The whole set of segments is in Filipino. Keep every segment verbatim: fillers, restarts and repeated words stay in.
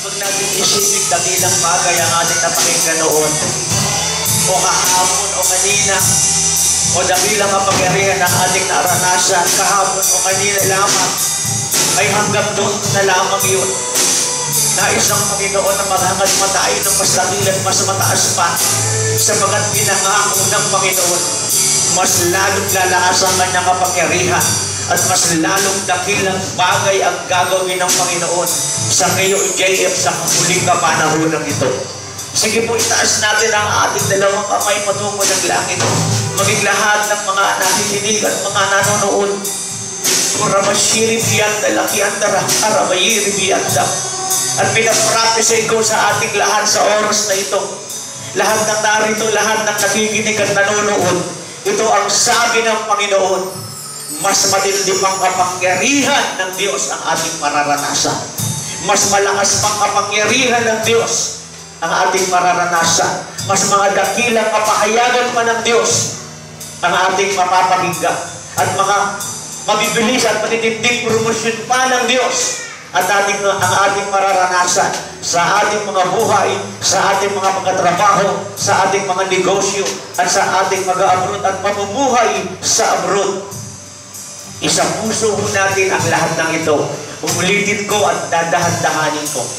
Huwag natin isipin dakilang bagay ang ating napakinggan noon, o kahapon o kanina, o dakilang kapangyarihan ang ating naranasan kahapon o kanina lamang, ay hanggang doon na lamang yun. Nais ng Panginoon na maghangad pa tayo ng mas dakilang mas mataas pa, sapagat pinangako ng Panginoon, mas lalong lalakas ang kanyang kapangyarihan at mas lalong dakilang bagay ang gagawin ng Panginoon sa kayo, J F, sa huling kapanahon ng ito. Sige po, itaas natin ang ating dalawang kamay patungo ng langit. Maging lahat ng mga nakikinig at mga nanonood. Kuramashiri biyanda lakiandara, arabayiri biyanda. At pinaprophesy ko sa ating lahat sa oras na ito. Lahat ng narito, lahat ng nakikinig at nanonood. Ito ang sabi ng Panginoon. Mas matindi pang kapangyarihan ng Diyos ang ating mararanasan. Mas malakas pang kapangyarihan ng Diyos ang ating mararanasan. Mas mga dakilang kapahayagan pa ng Diyos ang ating mapapakinggan. At mga mabibilis at matitinding promosyon pa ng Diyos at ating, ang ating mararanasan sa ating mga buhay, sa ating mga pagkatrabaho, sa ating mga negosyo, at sa ating mag-abroad at pamumuhay sa abroad. Isang puso natin ang lahat ng ito. Umulitin ko at dadahan-dahanin ko.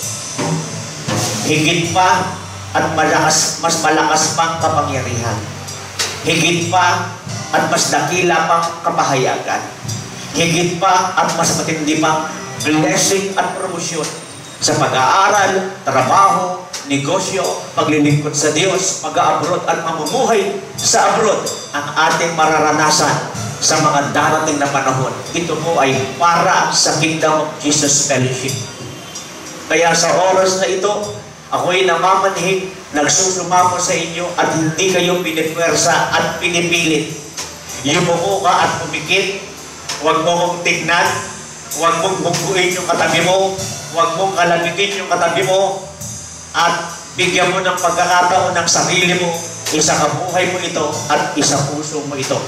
Higit pa at malakas, mas malakas pang kapangyarihan. Higit pa at mas dakila pang kapahayagan. Higit pa at mas matindi pang blessing at promosyon sa pag-aaral, trabaho, negosyo, paglilingkod sa Diyos, pag-abroad at mamumuhay sa abroad ang ating mararanasan sa mga darating na panahon. Ito po ay para sa Kingdom of Jesus Fellowship. Kaya sa oras na ito, ako'y namamanhig, nagsusumamo sa inyo at hindi kayo pinipwersa at pinipilit. Yumuko ka at pumikit, huwag mo kong tignan, huwag mong bungguin yung katabi mo, huwag mong kalabitin yung katabi mo, at bigyan mo ng pagkakataon ng sarili mo, isang buhay mo ito at isang puso mo ito.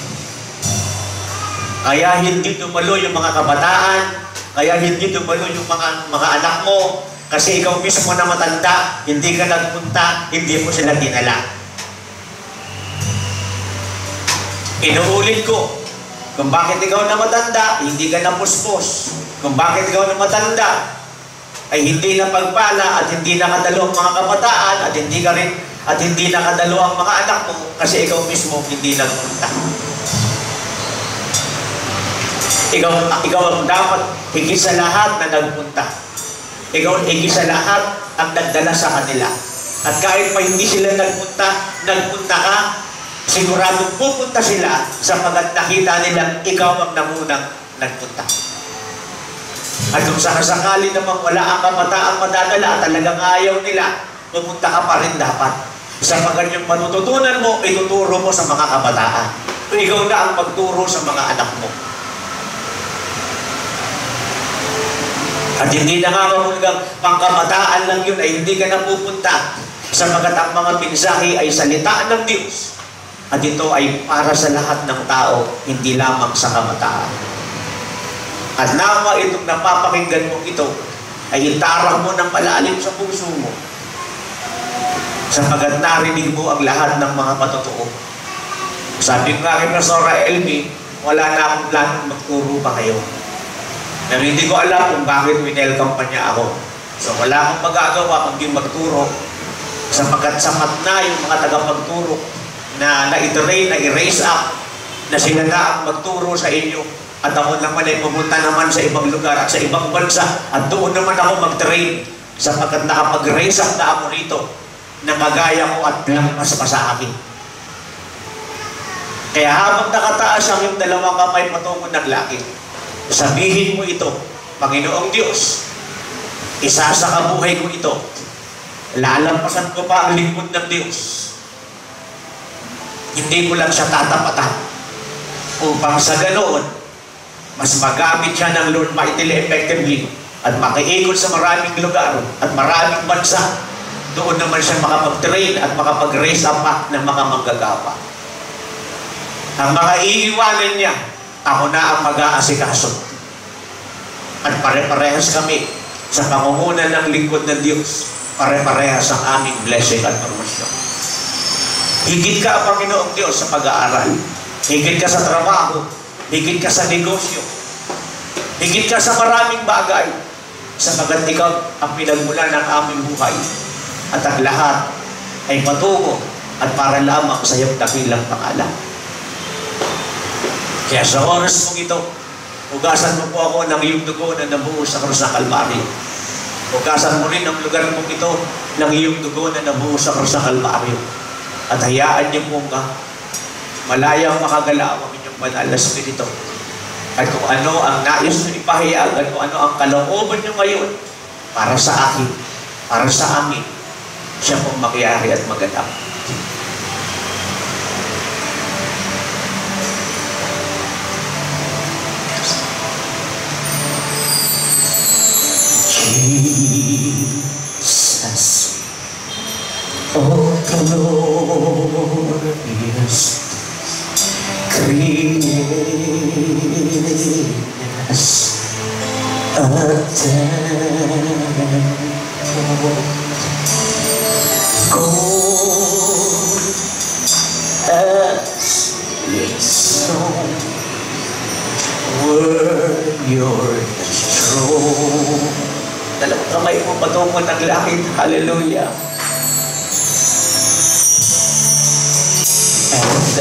Kaya hindi dumalo yung mga kabataan, kaya hindi dumalo yung mga, mga anak mo, kasi ikaw mismo na matanda, hindi ka nagpunta, hindi mo sila dinala. Inuulit ko, kung bakit ikaw na matanda, hindi ka na puspos. Kung bakit ikaw na matanda, ay hindi na pagpala at hindi nakadalo ang mga kabataan at hindi ka rin at hindi nakadalo ang mga anak mo kasi ikaw mismo hindi nagpunta. Ikaw, ikaw ang dapat higit sa lahat na nagpunta. Ikaw higit sa lahat ang nagdala sa kanila. At kahit pa hindi sila nagpunta, nagpunta ka, siguradong pupunta sila sapagkat nakita nilang ikaw ang namunang nagpunta. At kung sakasakali namang wala ang kabataang madadala, talagang ayaw nila, pupunta ka pa rin dapat. Sapagkat yung matututunan mo, ituturo mo sa mga kabataan. Ikaw na ang magturo sa mga anak mo. At hindi nakakahulugang pangkabataan lang yun ay hindi ka napupunta sapagkat ang mga mensahe ay salita ng Diyos. At ito ay para sa lahat ng tao, hindi lamang sa kabataan. At nawa itong napapakinggan mo ito ay itarang mo ng malalim sa puso mo sapagkat narinig mo ang lahat ng mga patotoo. Sabi ko nga kay Pastora Elmi, wala na akong planong magturo pa kayo. Pero hindi ko alam kung bakit winelcome pa niya ako. So wala akong magagawa kundi magturo sapagkat sapat na yung mga tagapagturo na na-iterate, na-erase up, na sila na ang magturo sa inyo. At ako naman ay pumunta naman sa ibang lugar at sa ibang bansa at doon naman ako mag-train sapagkat nakapag-raise up na ako rito na magaya ko at lampas pa sa akin. Kaya habang nakataas ang yung dalawang kamay patungo ng langit, sabihin mo ito, Panginoong Diyos, isa sa kabuhay ko ito, lalampasan ko pa ang lingkod ng Diyos. Hindi ko lang siya tatapatan upang sa ganoon, mas magamit siya ng Lord mightily effectively at makiikot sa maraming lugar at maraming bansa. Doon naman siya makapag-train at makapag-raise up pa ng mga manggagawa. Ang mga iiwanan niya, ako na ang mag-aasikaso. At pare-parehas kami sa pangunguna ng lingkod ng Diyos, pare-parehas ang aming blessing at promotion. Higit ka, Panginoong Diyos, sa pag-aaral. Higit ka sa trabaho. Higit ka sa negosyo. Higit ka sa maraming bagay. Sapagat ikaw ang pinagmula ng aming buhay. At ang lahat ay patungo at para lamang sa iyong dakilang pangalan. Kaya sa oras mong ito, hugasan mo po ako ng iyong dugo na nabuhos sa krus ng Kalbaryo. Hugasan mo rin ang lugar mong ito ng iyong dugo na nabuhos sa krus ng Kalbaryo. At hayaan niyo po ka malayang makagalaw ang inyong banal na spirito. At kung ano ang nais nyo ipahayag at kung ano ang kalooban nyo ngayon para sa akin, para sa amin, siya pong makiari at maganap. Jesus, oh glorious greatness, adorable, gold as its song, were your throne. Dalawang kamay mo patungo ng langit. Hallelujah. And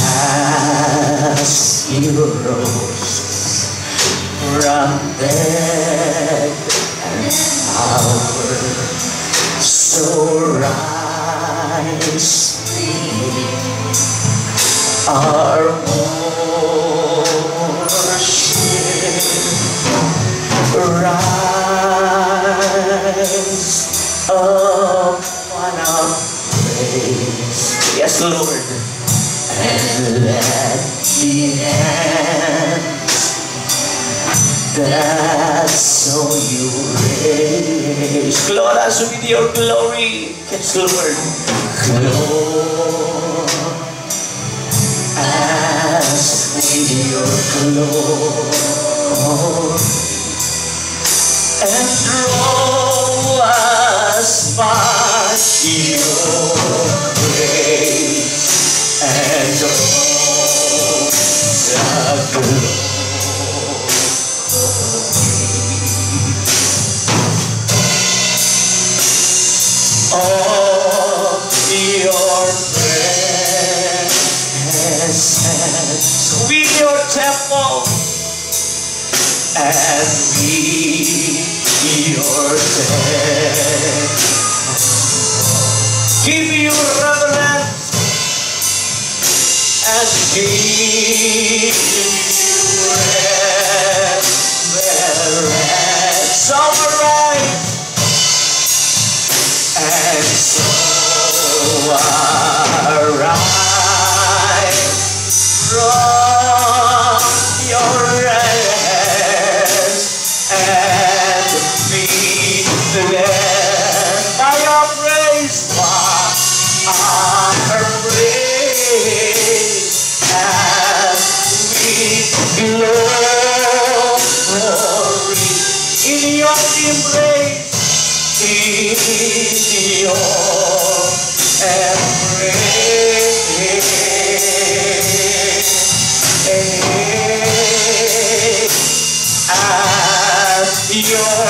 as you rose from death and power, so rise our worship. Rise upon our praise. Yes, Lord. And let the hands that saw you raise clothe us with your glory. Yes, Lord. Clothe us with your glory. And draw us by your grace and all the glory of your presence with your temple. And we your death give you reverence and give you reverence. So arise and so arise from your rest and be blessed by your praise, by our praise, as we glory in your embrace, in your embrace. As your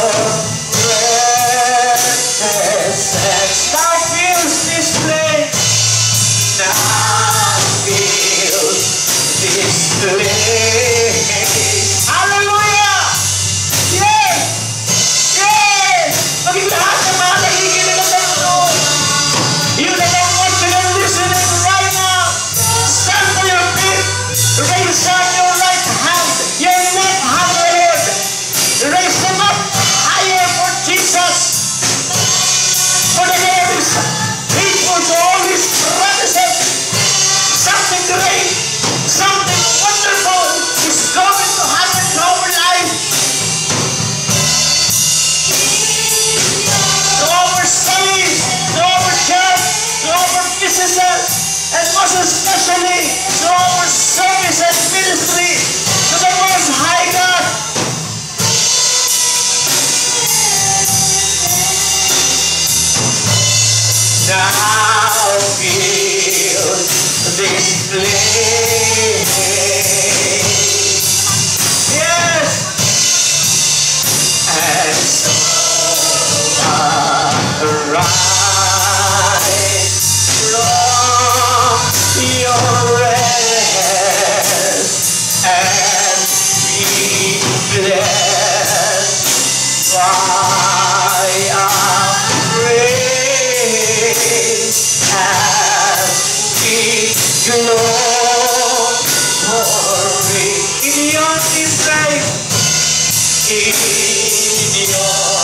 presence now fills this place, now fills this place. Hallelujah! Yes! Yes! Maging lahat ng mga nakikinig ng mundo, you that are watching and listening right now, stand for your feet, raise up your right hand, your left hand, Lord. Raise them up higher for Jesus. For the Lord is faithful to all his promises. Something great, something wonderful is going to happen to our life. To our studies, to our church, to our businesses, and most especially to our service and ministry, to the Most High God. now fill this place. Yes, and so arise from your rest and be blessed by our praise and be glory in your disgrace, in your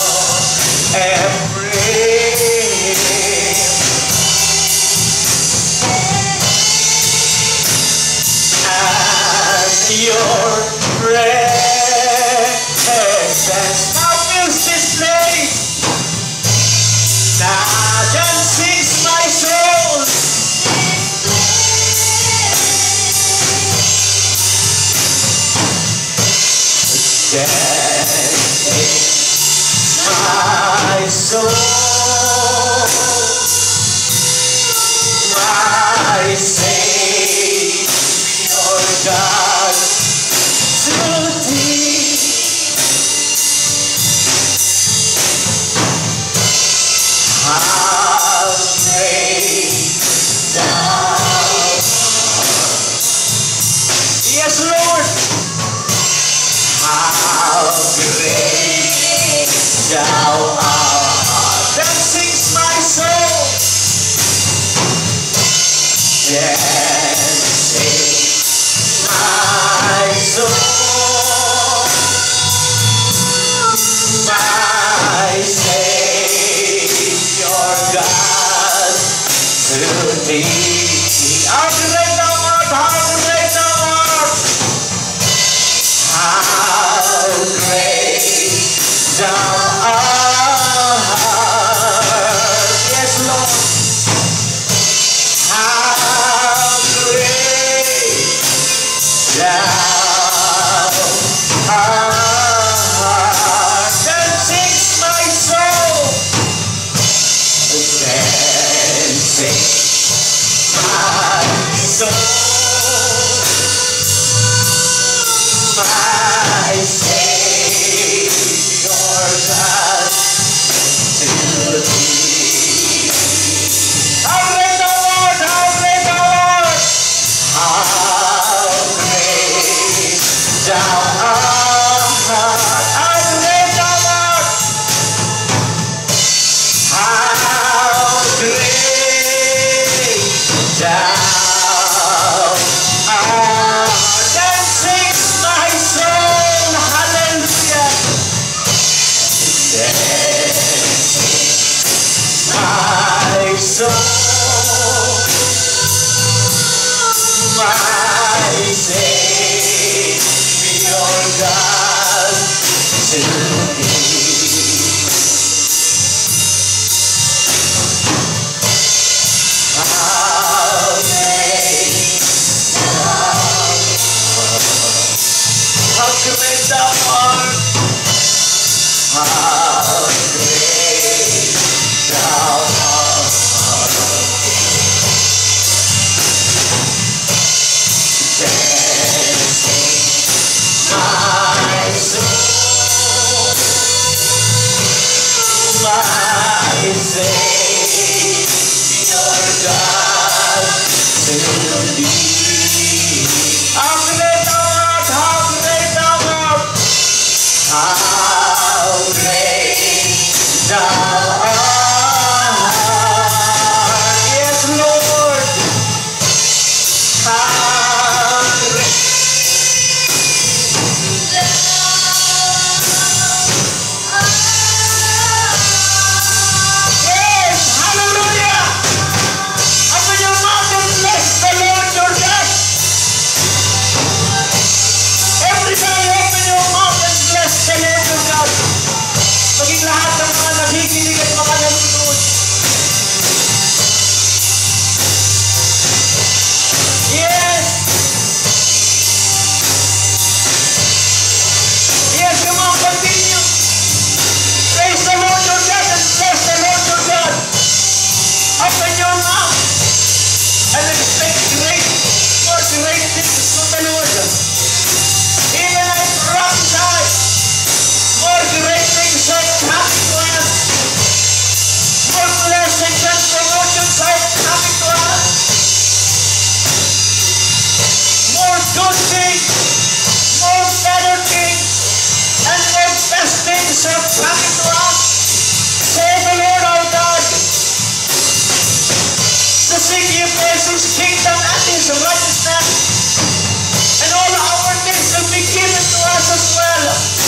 embrace. As your presence now fills this place, now then sings my soul. Dancing my soul, my Savior God, to thee. How great thou art. Yes, Lord. How great thou art. That sings my soul. Dancing my soul, my Savior God, to thee. How great thou art, how great thou art. How great thou art. Yes, Lord. How great thou art. Then sings my soul. Then sings my soul. My Savior God, to thee. How great thou art, how great thou art, how great thou art, how great thou art, how great thou art. Then sings my soul, hallelujah. Then sings my soul, my Savior God, to thee. How great thou art. How great thou art. How great thou art. Dancing my soul, my Savior God, to thee. How great thou art, how great thou art, how great thou art. Yes, Lord. How great. Yes, hallelujah. Open your mouth and bless the Lord your God. Everybody open your mouth and bless the Lord your God. Maging lahat ng mga nakikinig at good things, more better things, and more best things are coming to us. Say the Lord our God, to seek ye first His kingdom and His righteousness, and all our needs will be given to us as well.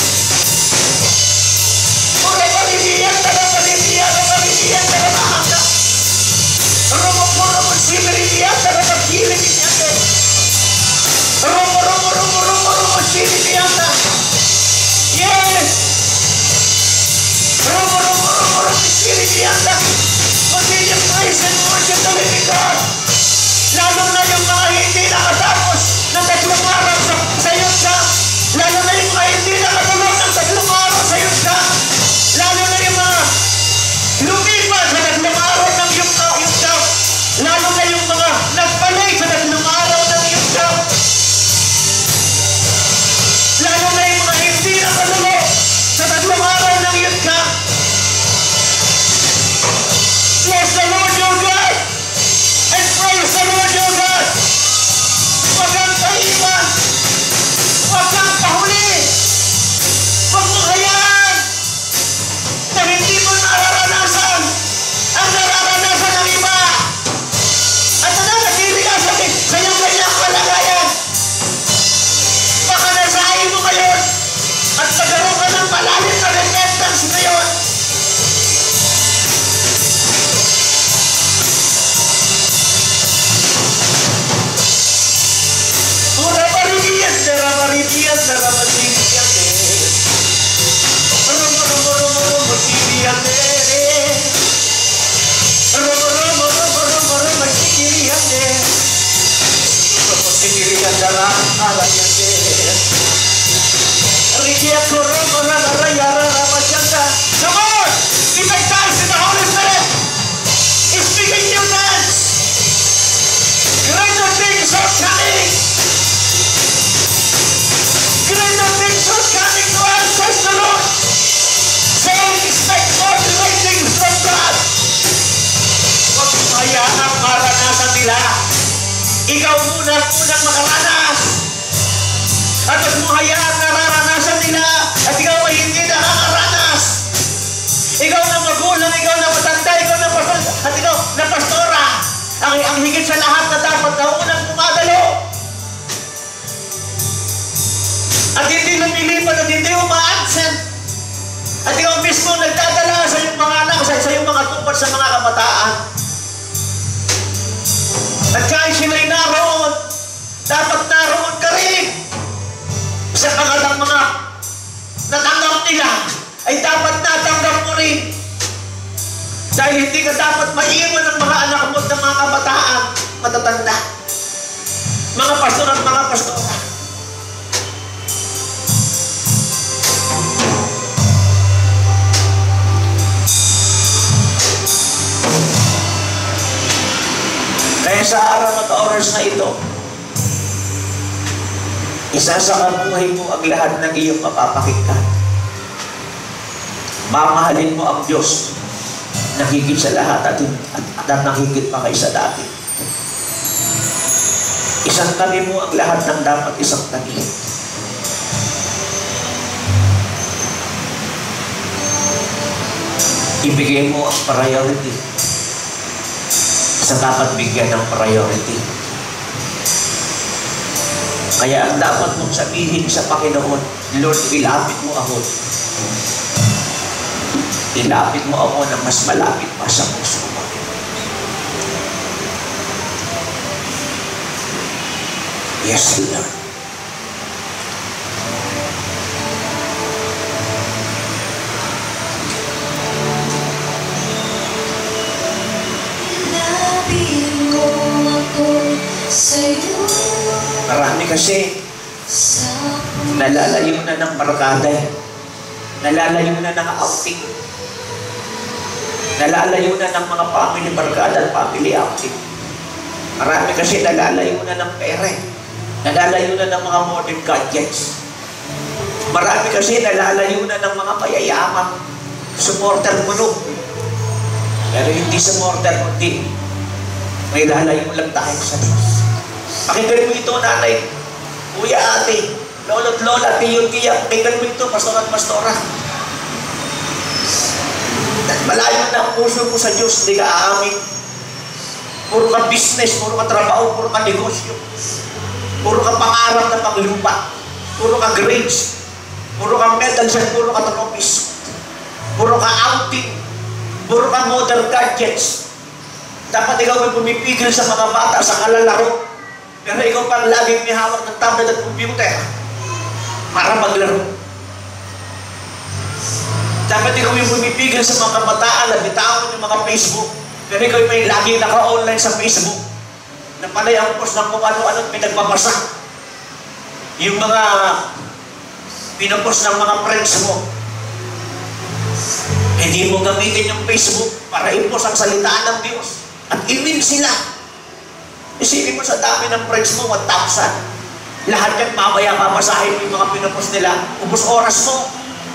Ora palidiyan, tara palidiyan, tara palidiyan, tara mahanga. Romo romo sibiridiyan, tara pagkilidiyan. Romo romo romo romo romo sibiridiyan. Yes. Romo romo romo romo sibiridiyan. Continue praise and worship the living God. Lalo na yung mga hindi nakatapos ng tatlong araw sa, sa yunta. Lalo na yung mga hindi nakatulog ng tatlong araw sa yunta. Lalo na yung mga lumipat sa tatlong araw ng yunta. yunta. Lalo na yung mga nagpalay sa tatlong araw ng yunta. Lalo na yung mga hindi nakatulog sa tatlong araw ng yunta. Bless the Lord your God and praise the Lord your God. Huwag kang kaiwan. Huwag kang pahuli. Huwag mong hayaan na hindi mo nararanasan ang nararanasan ng iba. At nananatili ka sa kanyang kanyang kalagayan. Baka nasahin mo ngayon at nagkaroon ka ng malalim na repentance ngayon. Ora paridiyan, dara paridiyan, dara paridiyan, romo romo romo romo paridiyan, romo romo romo romo romo paridiyan, romo paridiyan, dara paridiyan, paridiyan, romo romo raya raya paridiyan. Come on, give a dance in the Holy Spirit. It's speaking new dance. Greater things are coming. Greater things are coming to us, says the Lord. So expect more great things from God. Huwag mong hayaan ang maranasan nila. Ikaw muna unang makaranas. At huwag mong hayaan na naranasan nila at ikaw ay hindi nakakaranas. Ikaw na magulang, ikaw na matanda, ikaw na pastor, at ikaw na pastora. Ang, ang higit sa lahat na dapat na unang pumadalo. At hindi lumilipat at hindi uma-absent. At ikaw mismo nagdadala sa iyong mga anak, sa iyong mga tupad sa mga kabataan. At kahit sila'y naroon, dapat naroon ka rin. Sa kagalang mga natanggap nila, ay dapat natanggap mo rin. Dahil hindi ka dapat maiwan ng mga anak mo at ng mga kabataan, matatanda. Mga pastor at mga pastora. Kaya sa araw at oras na ito, isasakabuhay mo ang lahat ng iyong mapapakinggan. Mamahalin mo ang Diyos na higit sa lahat at, at, at nakikit pa kaysa dati. Isang tabi mo ang lahat ng dapat isang tabi. Ibigay mo ang priority sa dapat bigyan ng priority. Kaya ang dapat mong sabihin sa Panginoon, Lord, ilapit mo ako. Ilapit mo ako na mas malapit pa sa puso mo. Yes, Lord. Marami kasi nalalayo na ng barkada, nalalayo na ng outing, nalalayo na ng mga family barkada at family outing. Marami kasi nalalayo na ng pera, nalalayo na ng mga modern gadgets. Marami kasi nalalayo na ng mga payayaman, supporter group. Pero hindi supporter kundi may lalayo lang tayo sa Diyos. Pakinggan mo ito, nanay. kuya, ate, lolo't lola, tiyo, tiya, kailan mo ito, pastor at pastora. Malayo na ang puso mo sa Diyos, hindi ka aamin. Puro ka business, puro ka trabaho, puro ka negosyo. Puro ka pangarap na panglupa. Puro ka grades. Puro ka medals at puro ka trophies. Puro ka outing. Puro ka modern gadgets. Dapat ikaw ay pumipigil sa mga bata, sa kalalaro. Pero ikaw pang laging may hawak ng tablet at computer para maglaro. Dapat ikaw yung pumipigil sa mga kabataan na bitawan yung mga Facebook. Pero ikaw may laging naka-online sa Facebook na panay ang post ng kung ano-ano pinagpapasa. Yung mga pinapost ng mga friends mo. Hindi mo gamitin yung Facebook para i-post ang salitaan ng Diyos. At i-win sila. Isipin mo sa dami ng friends mo, one thousand. Lahat yan mamaya mamasahin yung mga pinapost nila. Ubus oras mo.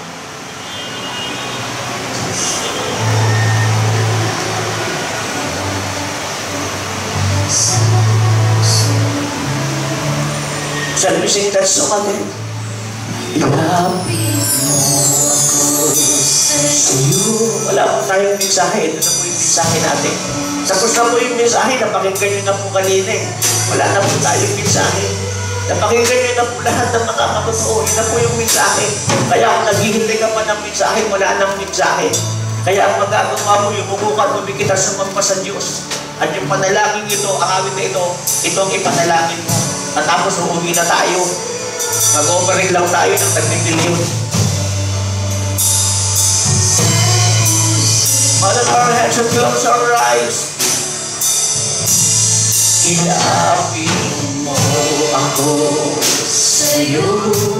Salmising that song again. Ilapit mo ako sa'yo. Wala po tayong mensahe. Ito na po yung mensahe natin. Tapos na po yung mensahe. Napakinggan nyo na po kanina eh. Wala na po tayong mensahe. Napakinggan nyo na po lahat ng mga matotoo. Yun na po yung mensahe. Kaya kung naghihintay ka pa ng mensahe, wala nang mensahe. Kaya ang magagawa mo, yung umukat mo, kita sumampa sa Diyos. At yung panalangin ito, ang awit na ito, itong ipanalangin mo. At tapos uuwi na tayo. Mag-operate lang tayo ng tagnitilyon. Bow our heads and close our eyes. Ilapit mo ako sa'yo.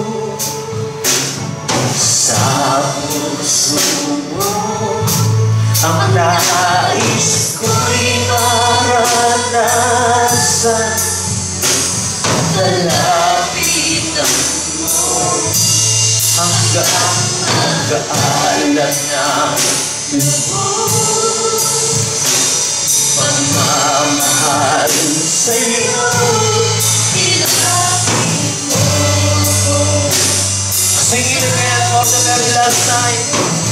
Sa puso mo ang nais ko'y maranasan. Lalapitan mo hanggang mag-aalat ng lubos. Pagmamahal sa'yo, ilapit mo ako. Sing it again for the very last time.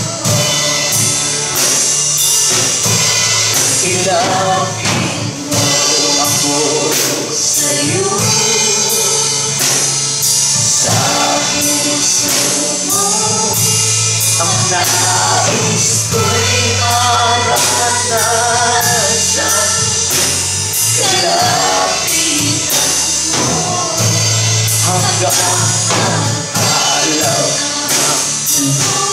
Ilapit mo ako sa'yo. Ang nais ko'y maranasan. Kalapitan mo hanggang alaw ng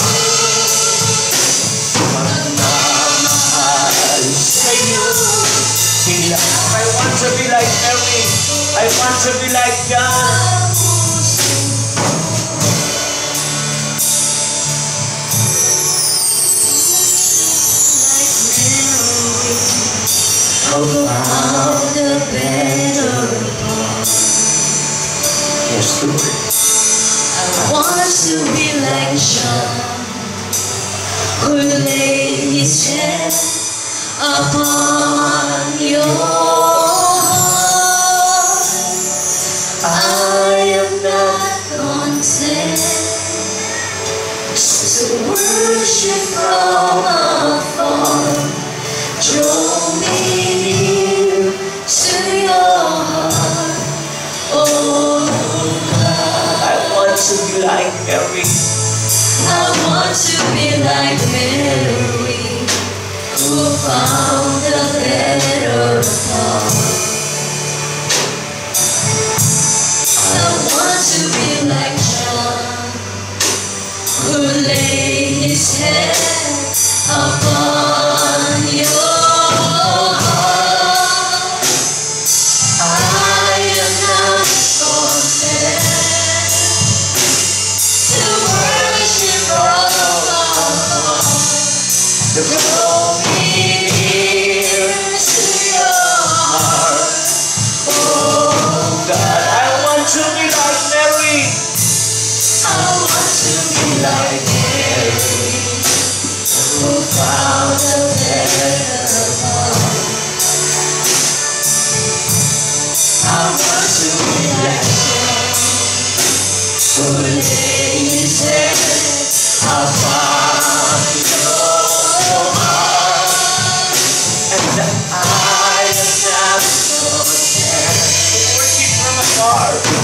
pagmamahal sa'yo. I want to be like Mary. I want to be like John. Around the better part. Yes, Lord. I want to be like John, who laid his head upon your heart. I am not content to worship from afar. Draw me near to your heart, oh God. I want to be like Mary. I want to be like Mary, who found a better part.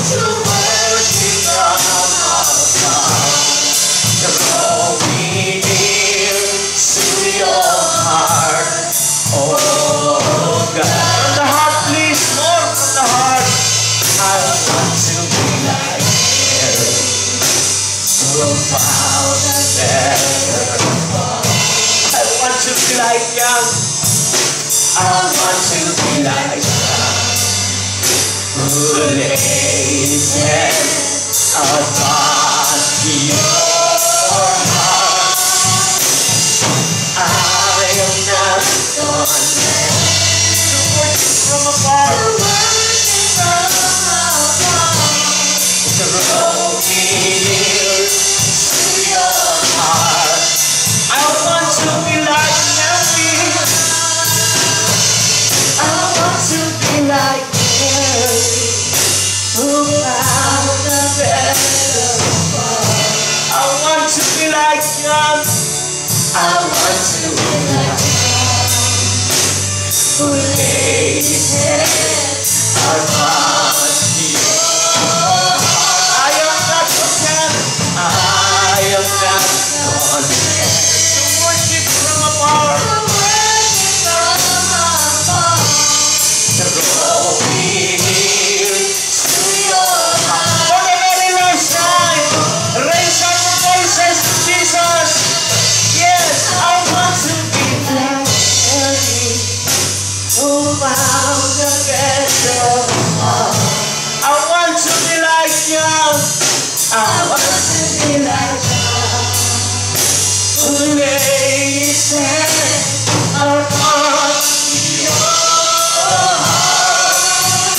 to worship from afar. Draw me near to your heart, oh God. From the heart, please, more from the heart. I want to be like you, so proud and better. I want to be like young. I want to be like God, who lays head upon your heart. I am not content To worship from afar. to worship from afar. Draw me near to your heart. I want to be like Mary. I want to be like Mary, who found the better part. I want to be like young. I want to be like God, who laid his head upon your heart. I am not content I am not content to worship from afar. to worship from afar. Draw me near to your heart. For the very last time, raise up your voices to Jesus. Yes, I want to be like Mary, who found the better part. I want to be like young. I want to be like God, who laid his head upon your heart.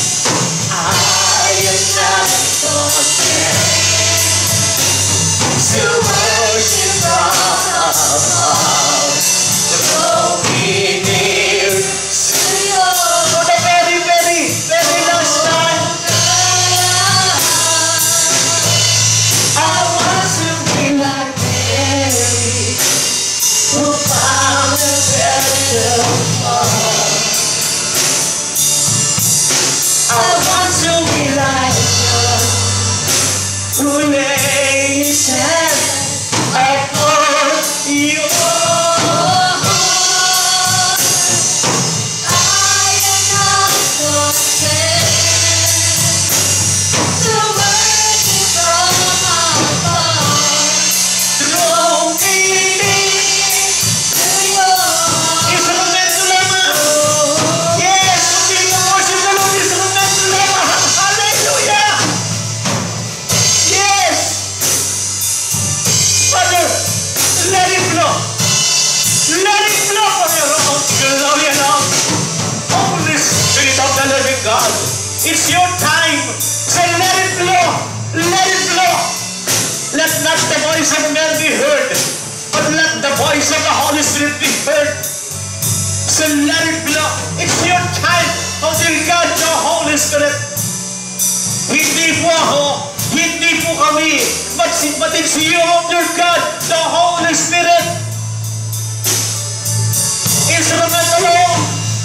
I am not content to worship from afar. Draw me near to your For the very, very, very last time. I want to be like Mary, who found a better part. I want to be like God, who laid his head upon your heart. I am not content to worship from afar. Draw me near to your Instrumento lamang. heart. Yes, continue to worship the Lord. Instrumento lamang. Hallelujah. Yes. Father, let it flow. Let it flow from your own glory now. Holy Spirit of the living God, it's your time. Say, let it flow. Let it flow. Let not the voice of man be heard, but let the voice of the Holy Spirit be heard. So let it flow. It's your time. Oh, dear God, the Holy Spirit. Hindi po ako, hindi po kami, but, but it's you, oh dear God, the Holy Spirit. Instrumental alone.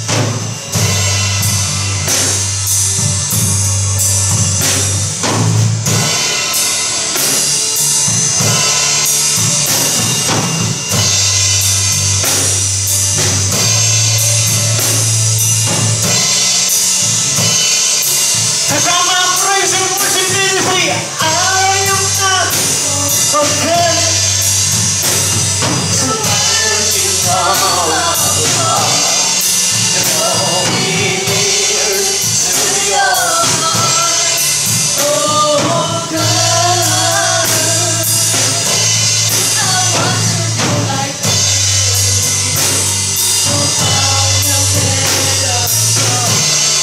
Kasama ang praise and worship ministry. I am not content To worship from afar. Draw me near to your heart, oh God. I want to be like Mary, who found a better part.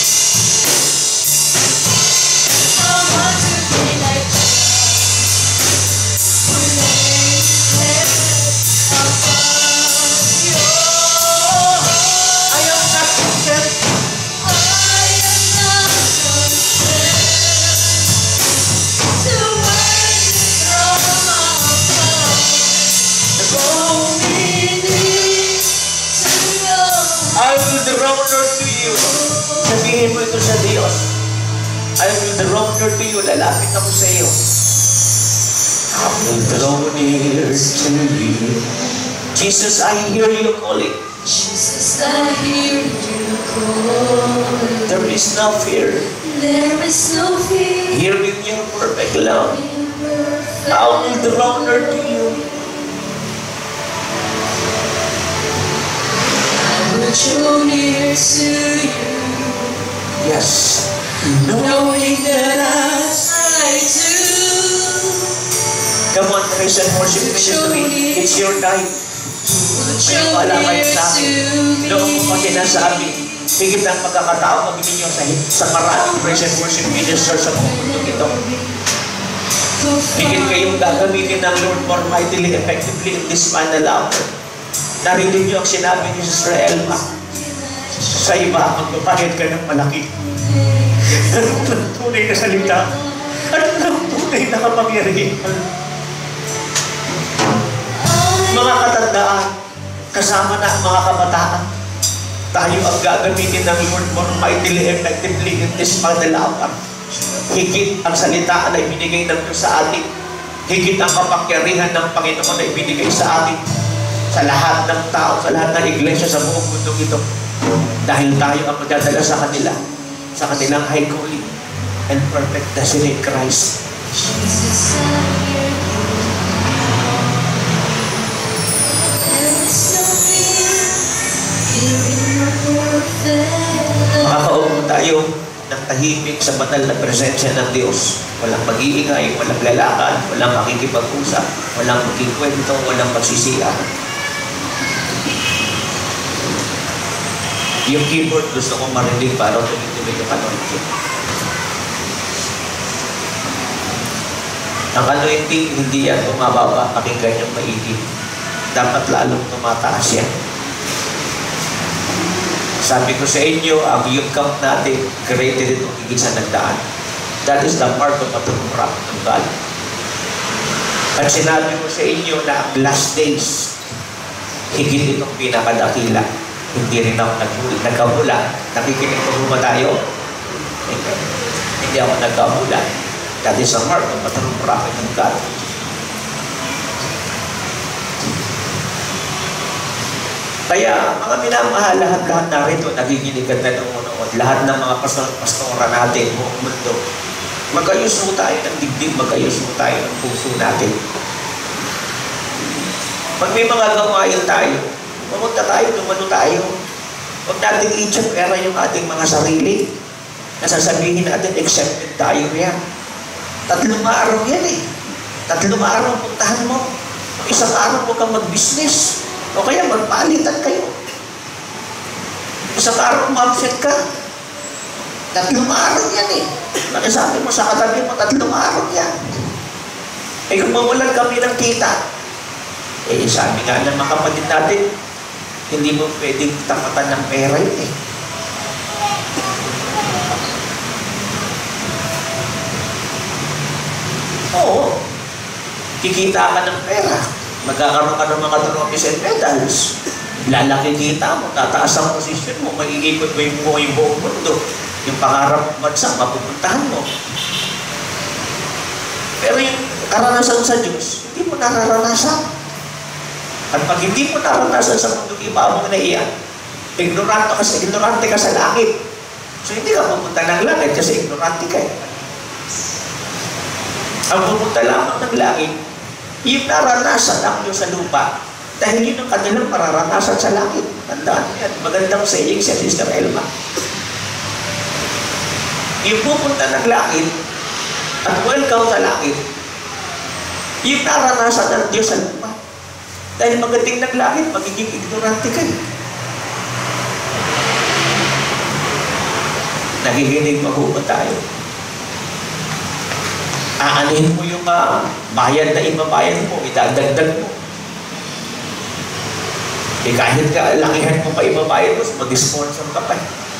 I want to be like God, who laid his head upon your heart. I am not content. I am not content to worship from afar. Draw me near to your I will draw near to you. Sabihin mo ito sa Diyos. I will draw near to you. Lalapit ako sa iyo. I will draw near to you. Jesus, I hear you calling. Jesus, I hear you calling. There is no fear. There is no fear. Here with your perfect love. In perfect I will draw near to you. I will draw near to you. Yes. Knowing that as I do. Come on, praise and worship ministry. It's your time. May wala kayo sa akin. Noong mo pa sinasabi, higit ang pagkakatao pag ninyo sa, sa maraming praise and worship minister sa mundo ito. Higit kayong gagamitin ng Lord more mightily, effectively in this final hour. Narinig niyo ang sinabi ni Sister Elma. Sa iba, magpapahid ka ng malaki. Ano ang tunay na salita? Ano ang tunay na kapangyarihan? Mga katandaan, kasama na ang mga kabataan, tayo ang gagamitin ng Lord more mightily, effectively in this final hour. Higit ang salita na ibinigay ng Diyos sa atin. Higit ang kapangyarihan ng Panginoon na ibinigay sa atin. Sa lahat ng tao, sa lahat ng iglesia sa buong mundo ito. Dahil tayo ang magdadala sa kanila, sa kanilang high calling and perfect destiny in Christ. Jesus, I hear you. There is no fear. Here in your perfect love. Makakaupo tayo ng tahimik sa banal na presensya ng Diyos. Walang mag-iingay, walang lalakad, walang makikipag-usap, walang magkikwento, walang pagsisiya. Yung keyboard gusto kong marinig para tuloy-tuloy yung anointing. Ang anointing, hindi yan bumababa, pakinggan yung maigi. Dapat lalong tumataas yan. Sabi ko sa inyo, ang youth camp natin, greater itong higit sa nagdaan. That is the mark of a true prophet of God. At sinabi ko sa inyo na ang last days, higit itong pinakadakila. Hindi rin ako nagkahula. Nakikinig ko ba tayo? Hindi. Hindi ako nagkahula. That is a mark of a true prophet of God. Kaya, mga minamahal, lahat-lahat narito, nagiginig at nanonood, lahat ng mga pastor-pastora natin, buong mundo, magayos mo tayo ng digdig, magayos mo tayo ng puso natin. Pag may mga gawain tayo, pumunta tayo, tumano tayo. Huwag natin i-check-era yung ating mga sarili. Nasasabihin natin, accepted tayo yan. Tatlong araw yan eh. Tatlong araw puntahan mo. Isang araw mo kang mag-business. O kaya magpalitan kayo. Isang araw ma-upset ka. Tatlong araw yan eh. Nakisabi mo sa katabi mo, tatlong araw yan. Eh kung mawalan kami ng kita, eh sabi nga ng mga kapatid natin, hindi mo pwedeng tapatan ng pera yun eh. Oo. Kikita ka ng pera. Magkakaroon ka ng mga trophies and medals. Lalaki kita mo, tataas ang posisyon mo, maiikot mo yung, yung buong mundo. Yung pangarap ng bansa, mapupuntahan mo. Pero yung karanasan sa Diyos, hindi mo nararanasan. At pag hindi mo naranasan sa mundong ibabaw na iyan, ignorante ka sa, ignorante ka sa langit. So hindi ka pupunta ng langit kasi ignorante ka eh. Ang pupunta lamang ng langit, yung naranasan ang Diyos sa lupa, dahil yun ang kanilang mararanasan sa langit. Tandaan mo yan. Magandang saying siya, Sister Elma. Yung pupunta ng langit, at welcome sa langit, yung naranasan ng Diyos sa lupa. Dahil magating ng langit, magiging ignorante kayo. Nagiginig mahupa tayo. Aanin mo yung uh, bayad na imabayad mo, idadagdag mo. Eh kahit ka, lakihan mo pa imabayad mo, mag-sponsor ka pa.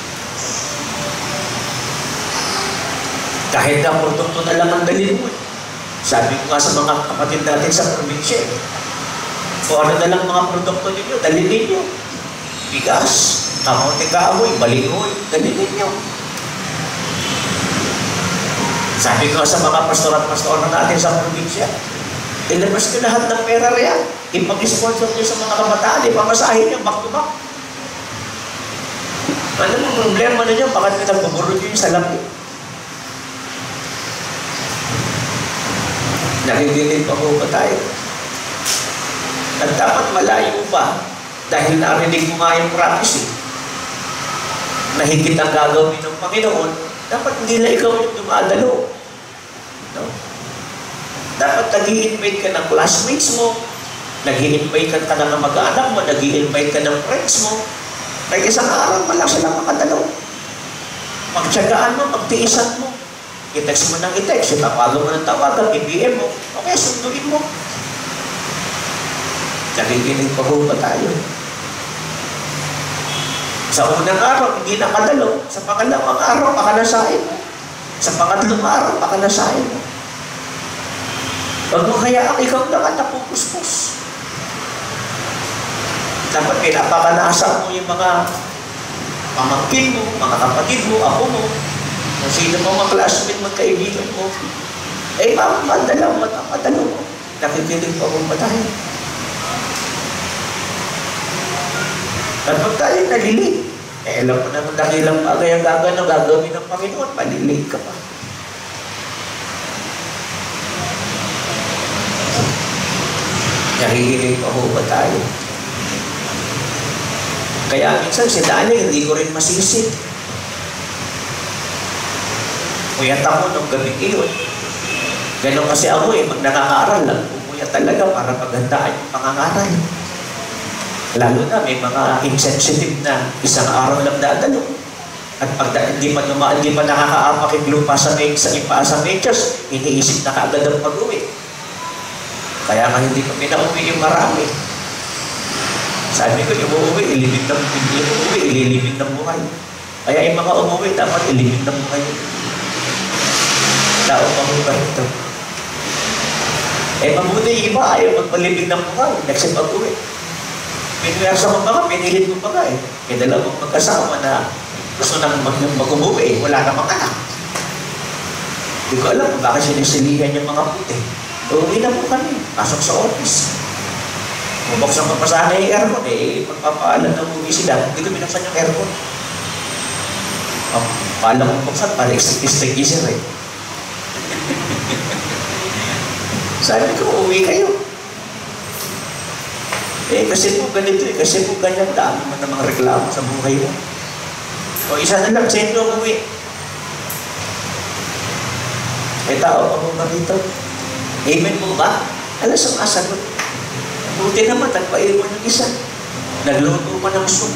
Kahit na produkto na lang ang dalhin mo. Sabi ko nga sa mga kapatid natin sa probinsya, o ano na lang mga produkto ninyo, dalhin ninyo. Bigas, kamote kahoy, balinghoy, dalhin ninyo. Sabi ko sa mga pastor at pastor natin sa probinsya, ilabas ko lahat ng pera riyan. Ipag-sponsor nyo sa mga kabataan, ipamasahin nyo back to back. Ano mo problema na nyo? Bakit pinagbaburod nyo yung salapi? Nakikinig pa po ba tayo? At dapat malayo pa dahil narinig mo nga yung prophecy na higit ang gagawin ng Panginoon, dapat hindi na ikaw yung dumadalo. No? Dapat nag-i-invite ka ng classmates mo, nag-i-invite ka na ng mag-anak mo, nag-i-invite ka ng friends mo. Kaya isang araw pa lang sila makadalaw. Magtsagaan mo, magtiisan mo. I-text mo ng i-text, itawagan mo ng tawagan, i-B M mo, okay, sunduin mo. Nakikinig pa po ba tayo? Sa unang araw, hindi nakadalaw. Sa pangalawang araw, pakanasahin mo. Sa pangatlong araw, pakanasahin mo. Huwag mo hayaan ikaw na napupuspos. Dapat pinapakanasa mo yung mga pamangkin mo, mga kapatid mo, ako mo, kung sino mo mga classmate, mga kaibigan mo. Eh, madalaw, madalaw mo. Nakikinig pa mo ba tayo? At pag tayo nalilig, eh, alam mo naman dakilang bagay ang gagawin, gagawin ng Panginoon, malilig ka pa. Nakikinig pa ho ba tayo? Kaya minsan si Dani, hindi ko rin masisit. Puyat ako nung gabi iyon. Ganon kasi ako eh, pag nakakaaral lang, pupuyat talaga para paghandaan yung pangangaral. Lalo na may mga insensitive na isang araw lang dadalo. At pag hindi pa, numa, hindi pa nakakaapak yung lupa sa, sa ipa sa medyas, iniisip na kaagad ang pag-uwi. Kaya nga hindi kami na-uwi yung marami. Sabi ko, yung uuwi, ilibig ng, yung uuwi, ililibig ng buhay. Kaya yung mga umuwi, dapat ilibig ng buhay. Tao pa mo ba ito? Eh, mabuti iba, ayaw magpalibig ng buhay. Next pag-uwi. Pinuyasa ko ba ka, pinilit ko ba ka eh. May dalawang magkasama na gusto nang mag-umuwi, wala namang anak. Hindi ko alam kung bakit sinisilihan yung mga puti. Uuwi na po kami, pasok sa office. Bubuksan ko pa sana yung aircon eh, magpapaalam na umuwi sila. Hindi ko binuksan yung aircon. Oh, paalam kong buksan, para extra-extra eh. Sabi ko, uuwi kayo. Eh, kasi po ganito eh, kasi po ganyan, dami man ng mga reklamo sa buhay mo. O isa na lang, sendo ang uwi. May tao pa mo ba dito? Amen mo ba? Alas ang asagot. Buti naman, nagpail mo ng isa. Nagluto pa ng soup.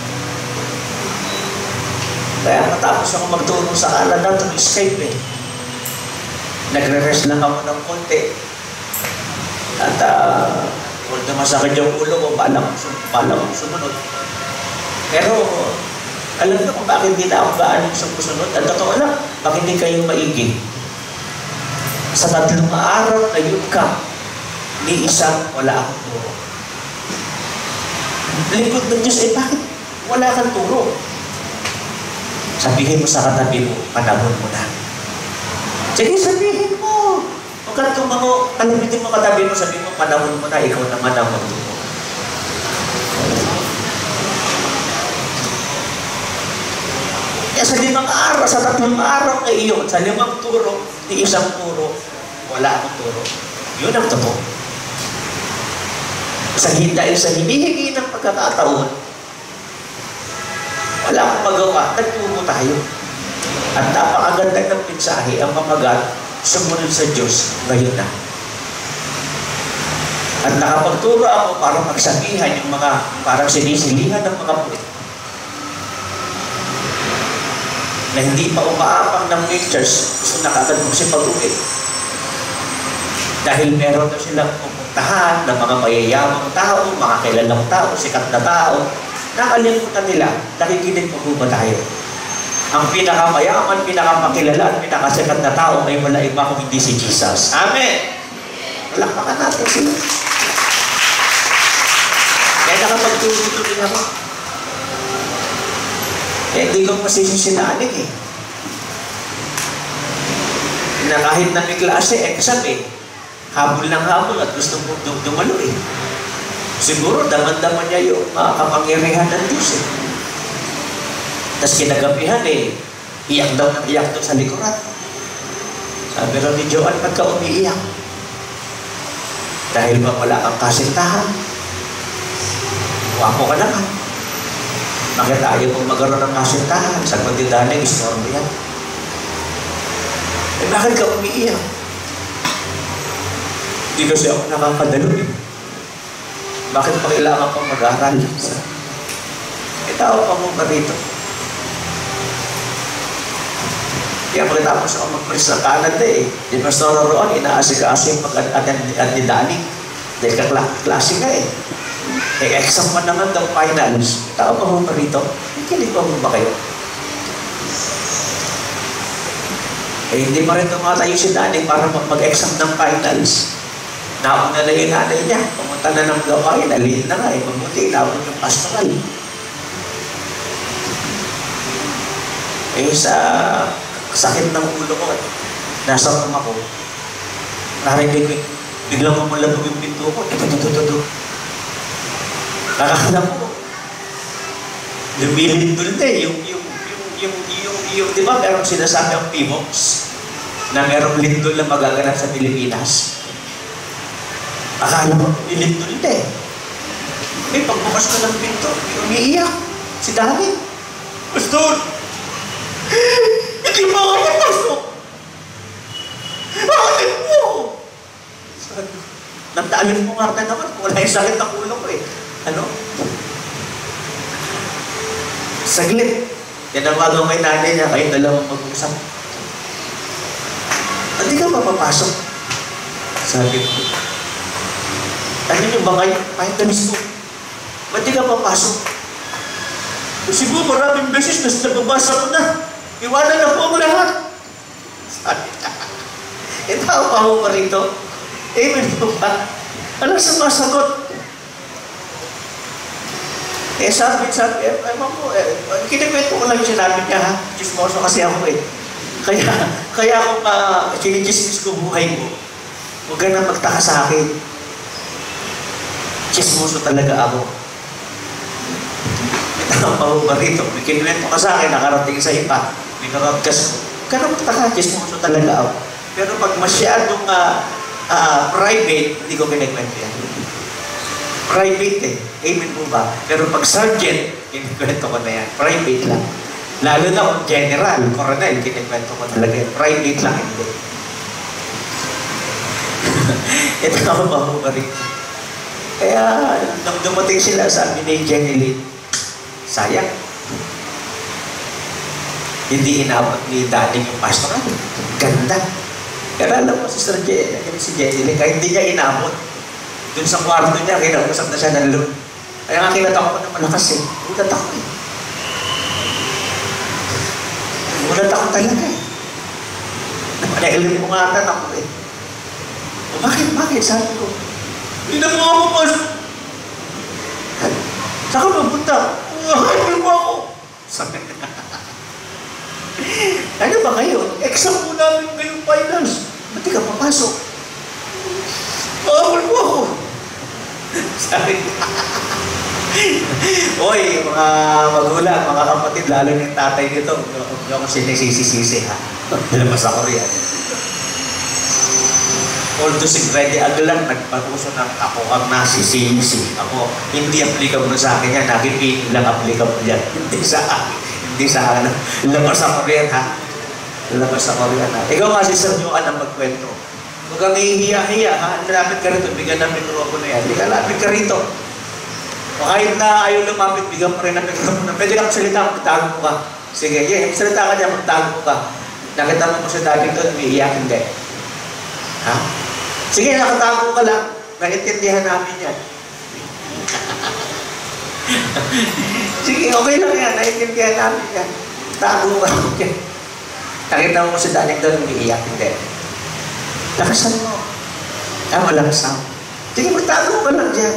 Kaya matapos ako magtulong sa ala na ito, Skype eh. Nagre-rest lang ako ng konti. At, ah, uh, kung masakit yung ulo ko, palang, palang sumunod. Pero, alam niyo kung bakit hindi na ako gaano sumusunod? At totoo lang, bakit hindi kayo maigi? Sa tatlong araw na yun ka, ni isang wala akong turo. Lingkod ng Diyos, eh bakit wala kang turo? Sabihin mo sa katabi mo, panahon mo na. Sige, sabihin mo. Huwag kang tumango, kalamitin mo katabi mo, sabihin mo, panahon mo na, ikaw naman ang magturo. Kaya sa limang araw, sa tatlong araw na iyon, sa limang turo, di isang turo, wala akong turo. Yun ang totoo. Sa dahil sa hinihingi ng pagkakataon, wala akong magawa, nagturo tayo. At napakaganda ng mensahe, ang pamagat, sumunod sa Diyos ngayon na. At nakapagturo ako para magsabihan yung mga parang sinisilihan ng mga pulit na hindi pa umaapang ng pictures, gusto na kagad magsipag-uwi. Dahil meron na silang pupuntahan ng mga mayayamang tao, mga kilalang tao, sikat na tao, nakalimutan nila, nakikinig mo ba tayo? Ang pinakamayaman, pinakamakilala, at pinakasikat na tao ay wala iba kung hindi si Jesus. Amen! Palakpakan natin sila. Kaya nakapagturo din ako. Eh, hindi ko masisisinanig eh. Na kahit na may klase, exam eh, habol ng habol at gusto mong dum dumalo eh. Siguro, daman-daman niya yung uh, kapangyarihan ng Diyos eh. Tapos kinagabihan eh, iyak daw ng iyak doon sa likuran. Sabi rin ni Joan, ba't ka umiiyak? Dahil ba wala kang kasintahan? Wapo ka naman. Bakit ayaw mong magkaroon ng kasintahan? Sagot ni Dani, gusto mo yan. Eh bakit ka umiiyak? Hindi kasi ako nakakadalo eh. Bakit pa kailangan pang mag-aaral? Eh tao pa mo ba dito? Kaya pagkatapos ako mag-preach ng Canada eh, di Pastor Roon, inaasik-asik pag-attend ni Dani. Dahil ka-klase ka eh. Eh, exam man naman daw finals. Tao pa mo ba rito? Kinig pa mo ba kayo? Eh, hindi pa rin tumatayo si Dani para mag-exam ng finals. Nauna na yung nanay niya. Pumunta na ng gawain. Alin na nga eh. Mabuti, nauna yung pastoral. Eh, sa sakit ng ulo ko, nasa room ako, narinig ko, biglang mamulab yung pinto ko, ito, ito, ito, ito. Nakakala ko, lumilin doon eh, yung, yung, yung, yung, yung, yung, di ba, meron sinasabi ang P M O X, na merong lindol na magaganap sa Pilipinas. Akala ko, lindol eh. Eh, pagbukas ko ng pinto, umiiyak, si Dani. Pastor! Hindi mo ako napasok! Bakit mo? Sabi ko, nagdaalin mo nga na naman kung wala yung sakit ng ulo ko eh. Ano? Saglit. Tinawagan may nanay niya, kayo dalawang mag-usap. Hindi ka mapapasok. Sabi ko, ano nyo ba kayo? Kahit na mismo. Ba't di ka papasok? Siguro maraming beses na nababasa ko na. Iwanan na po ang lahat. Sabi ka. Ito ako pa ako rito. Amen po ba? Ano sa masagot? Eh sabi, sabi, eh, ewan ko, eh, kinikwento ko lang yung sinabi niya ha. Chismoso kasi ako eh. Kaya, kaya ako pa, uh, sinichismis ko buhay mo. Huwag ka na magtaka sa akin. Chismoso talaga ako. Ito pa ako ba rito? May kinikwento ka sa akin, nakarating sa iba. Minarabkas ko. Kaya magtaka, chismoso talaga ako. Pero pag masyadong uh, uh, private, hindi ko kinikwento yan. Private eh. Amen po ba? Pero pag sergeant, kinikwento ko na yan. Private lang. Lalo na kung general, coronel, kinikwento ko talaga yan. Private lang, hindi. Ito ako ba mo ba rin? Kaya, nung dumating sila, sabi ni Jenny Lynn, sayang. Hindi inabot ni Daddy yung pastoral. Ganda. Kaya alam mo, Sister Jenny, si Jenny Lynn, kahit hindi niya inabot, dun sa kwarto niya, kinausap na siya ng loon. Kaya nga kinata ko na malakas eh. Ulat ako eh. Ulat ako talaga eh. Nailim mo nga atan ako eh. O, bakit, bakit? Sabi ko, hindi na mo ako pasok. Saan ka mapunta? Hindi mo ako. Sabi na. Ano ba kayo? Exam mo namin ngayong finals. Ba't di ka papasok? Awal mo ako. Sabi ko. Oy, mga magulang, mga kapatid, lalo yung tatay nito, huwag ako sinisisi-sisi ha. Labas ako riyan. Although si Freddy Aglan, nagpapuso ng ako ang nasisisi. Ako, hindi applicable sa akin yan. Nakipinig lang applicable yan. Hindi sa akin. Hindi sa akin. Labas ako riyan ha. Labas ako riyan ha. Ikaw nga si Sir Joan ang magkwento. Huwag kang hihiya-hiya ha. Lapit ka rito, bigyan ng mikropono yan. Hindi ka lapit ka rito. O kahit na ayaw lumapit, bigyan mo rin ng mikropono. Pwede ka magsalita, magtago ka. Sige, yeah, magsalita ka niya, magtago ka. Nakita mo mo sa dati ito, umiiyak, hindi. Ha? Sige, nakatago ka lang. Naintindihan namin yan. Sige, okay lang yan. Naintindihan namin yan. Tago ka. Okay. Nakita mo sa dati ito, umiiyak, hindi. Lakasan mo. Ah, malakas ako. Sige, magtago ka lang dyan.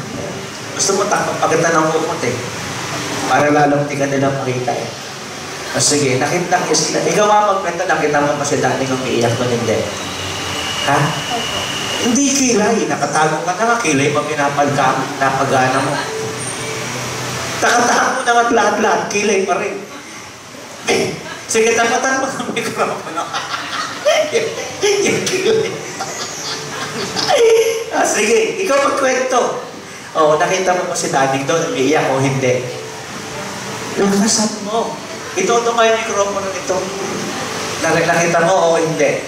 Gusto mo takot, pagkita ng kumot eh. Para lalong di ka nila makita eh. O sige, nakita niyo sila. Ikaw nga magkwento, nakita mo pa si Dani kung iiyak mo, hindi. Ha? Opo. Hindi kilay. Nakatago ka na nga. Kilay pa pinapagka, pinapagana mo. Nakatago na nga lahat-lahat. Kilay pa rin. Sige, tapatan mo ng mikropono. Yung kilay. Ah, sige, ikaw magkwento. O, nakita mo pa si Dani doon, umiiyak o hindi. Lakasan mo. Ito, ito kayo mikropono nito. Nakita mo o hindi?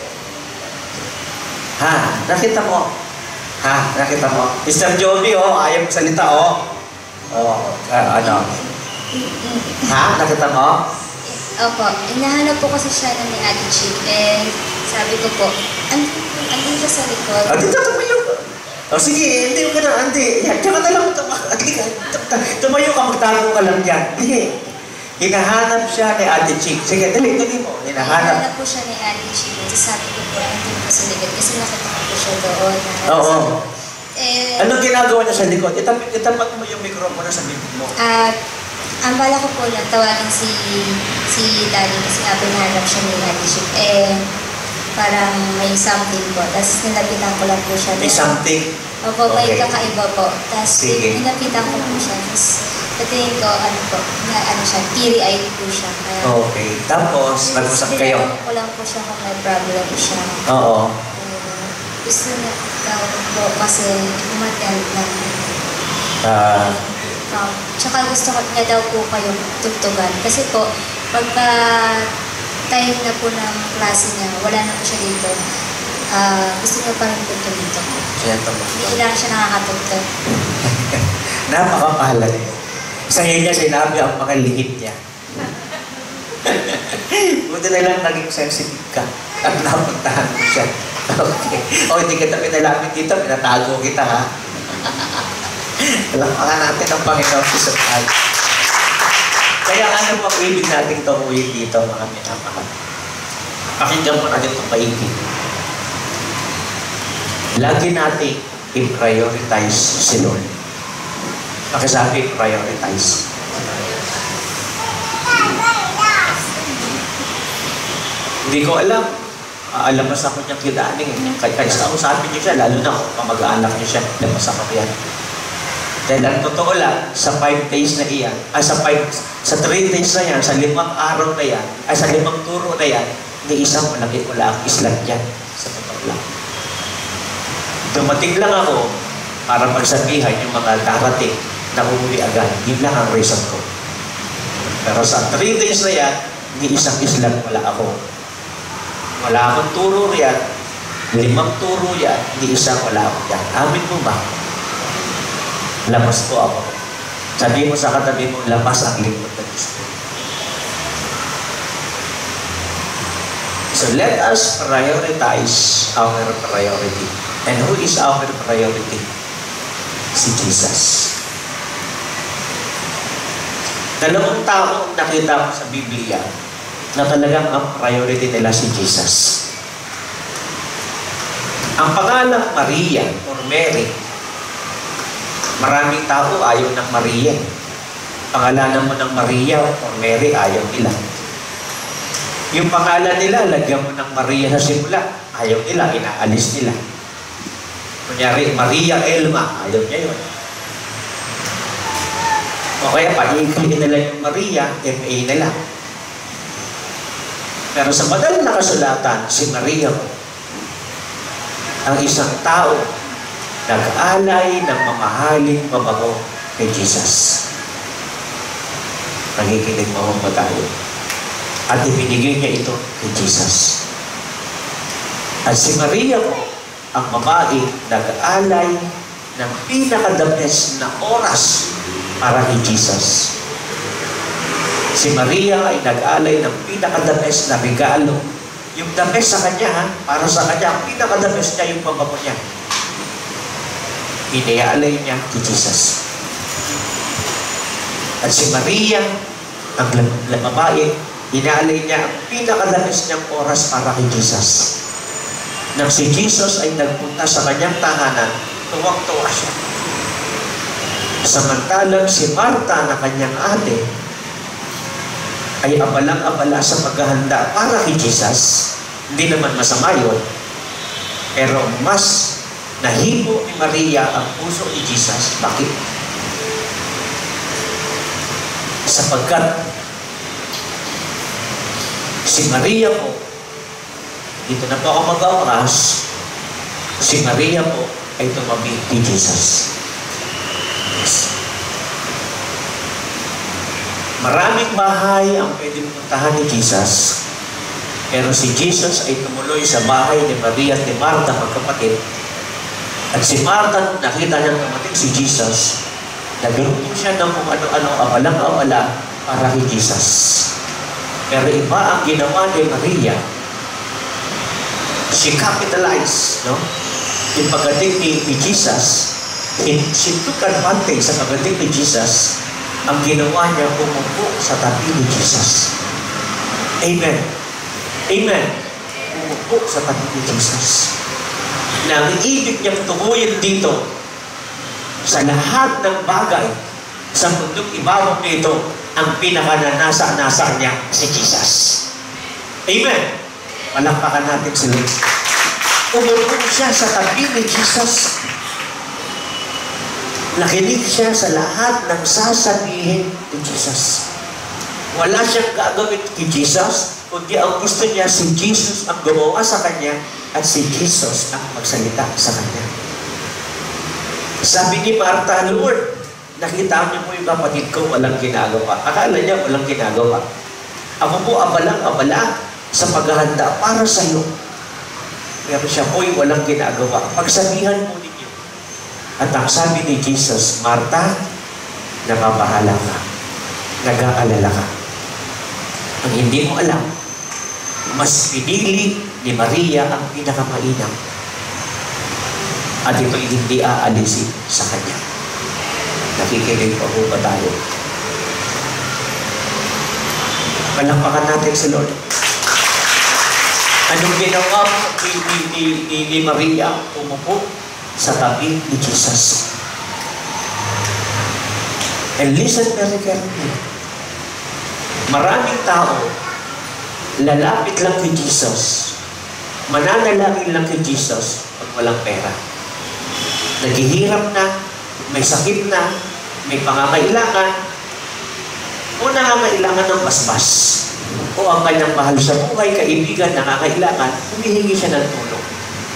Ha? Nakita mo? Ha? Nakita mo? mister Joby, oh, ayaw magsalita, oh. Oh, uh, ano? Ha? Nakita mo? Opo, hinahanap po kasi siya ng ni Ate Chick. Eh, sabi ko po, andun, andun siya sa likod. Ah, dito, tumayo ka. O sige, hindi ka na, hindi. Yan, tsaka na lang, tumayo ka, magtago ka lang dyan. Sige. Hinahanap siya ni Ate Chick. Sige, dali, dali mo. Hinahanap. Hinahanap po siya ni Ate Chick. Kasi sabi ko po, andun po sa likod. Kasi nakita ko po siya doon. Oo. Eh, Anong ginagawa niya sa likod? Itapat, itapat mo yung mikropono sa bibig mo. At, ang bala ko po lang, tawagin si si Daddy kasi nga pinahanap siya ni Ate Chick. Eh, parang may something po. Tapos nilapitan ko lang po siya. May something? Opo, may Okay. kakaiba po. Tapos Sige. nilapitan ko po siya. Tapos patingin ko, ano po, na, ano siya, teary-eyed po siya. Kaya, Okay. Tapos, nag-usap kayo. Tinanong ko lang po siya kung may problem siya. Oo. Uh, gusto niya daw po kasi umattend ng Ah, um, tsaka gusto ko niya daw po kayong tugtugan. Kasi po, pagka time na po ng klase niya, wala na po siya dito. Ah, gusto niya pa rin tugtog dito. siya ito mo. Hindi lang siya nakakatugtog. Napakapahalaga niya. Sa niya sinabi ang mga lihit niya. Buti na lang naging sensitive ka at napuntahan mo siya. Okay. O, hindi kita pinalapit dito, pinatago kita, ha? Palakpakan natin ang Panginoon sa tayo. Kaya ano pang ibig natin tunguhin dito, mga minamahal? Pakinggan mo natin itong paiging. Lagi natin i-prioritize si Lord. Pakisabi, prioritize. Hindi ko alam. Aalamas ako niyang kidaning. Kahit kahit sa usapin niyo siya, lalo na kung mag-aanak niyo siya, lamas ako yan. Dahil ang totoo lang, sa five days na iyan, ay sa five, sa three days na yan, sa limang araw na yan, ay sa limang turo na yan, ni isang malaki wala ang islat yan. Sa totoo lang. Dumating lang ako para magsabihan yung mga darating na umuwi agad. Yun lang ang reason ko. Pero sa three days na yan, ni isang islat wala ako. Wala akong turo yan, limang turo yan, ni isang wala ako yan. Amin mo ba? Lamas po ako. Sabi mo sa katabi mo, lamas ang lingkod ng Diyos ko. So let us prioritize our priority. And who is our priority? Si Jesus. Dalawang tao ang nakita ko sa Biblia na talagang ang priority nila si Jesus. Ang pangalang Maria or Mary, maraming tao ayaw ng Maria. Pangalanan mo ng Maria or Mary, ayaw nila. Yung pangalan nila, lagyan mo ng Maria sa simula, ayaw nila, inaalis nila. Kunyari, Maria Elma, ayaw niya yun. O kaya, pag-iikliin nila yung Maria, M A nila. Pero sa banal na kasulatan, si Maria po, ang isang tao, nag-alay ng mamahaling mabango kay Jesus. Nakikinig mo ba tayo? At ibinigay niya ito kay Jesus. At si Maria po, ang babae, nag-alay ng pinaka-the-best na oras para kay Jesus. Si Maria ay nag-alay ng pinaka-the best na regalo. Yung the best sa kanya, ha? Para sa kanya, ang pinaka-the best niya yung pabango niya. Iniaalay niya kay Jesus. At si Maria, ang babae, inaalay niya ang pinaka-the best niyang oras para kay Jesus. Nang si Jesus ay nagpunta sa kanyang tahanan, tuwang-tuwa siya. Samantalang si Marta na kanyang ate, ay abalang-abala sa paghahanda para kay Jesus. Hindi naman masama yun. Pero mas nahipo ni Maria ang puso ni Jesus. Bakit? Sapagkat si Maria po, dito na po ako mag-auras, si Maria po ay tumabi kay Jesus. Maraming bahay ang pwedeng puntahan ni Jesus, pero si Jesus ay tumuloy sa bahay ni Maria at ni Martha, magkapatid. At si Martha, nung nakita niya tumating si Jesus, nagluto siya ng kung ano-ano abalang-abala para kay Jesus. Pero iba ang ginawa ni Maria. She capitalized, no? Yung pagdating ni, ni Jesus, she took advantage sa pagdating ni Jesus. Ang ginawa niya, pumupo sa tabi ni Jesus. Amen. Amen. Pumupo sa tabi ni Jesus. Na ang ibig niyang tukuyin dito, sa lahat ng bagay, sa mundong ibabaw nito, ang pinakananasa-nasa niya, si Jesus. Amen. Palakpakan natin sila. Umupo siya sa tabi ni Jesus. Nakinig siya sa lahat ng sasabihin ni Jesus. Wala siyang gagawin kay Jesus, kundi ang gusto niya, si Jesus ang gumawa sa kanya at si Jesus ang magsalita sa kanya. Sabi ni Martha, Lord, nakita niyo po yung kapatid ko walang ginagawa. Akala niya walang ginagawa. Ako po abalang-abala sa paghahanda para sa iyo. Pero siya po'y walang ginagawa. Pagsabihan mo ninyo. At ang sabi ni Jesus, Martha, nababahala ka. Nag-aalala ka. Ang hindi mo alam, mas pinili ni Maria ang pinakamainam. At ito'y hindi aalisin sa kanya. Nakikinig pa po ba tayo? Palakpakan natin si Lord. Anong ginawa ni, ni, ni, ni, ni Maria? Umupo sa tabi ni Jesus. And listen very carefully. Maraming tao lalapit lang kay Jesus, mananalangin lang kay Jesus pag walang pera. Naghihirap na, may sakit na, may pangangailangan, o nangangailangan ng basbas, o ang kanyang mahal sa buhay, kaibigan, nangangailangan, humihingi siya ng tulong.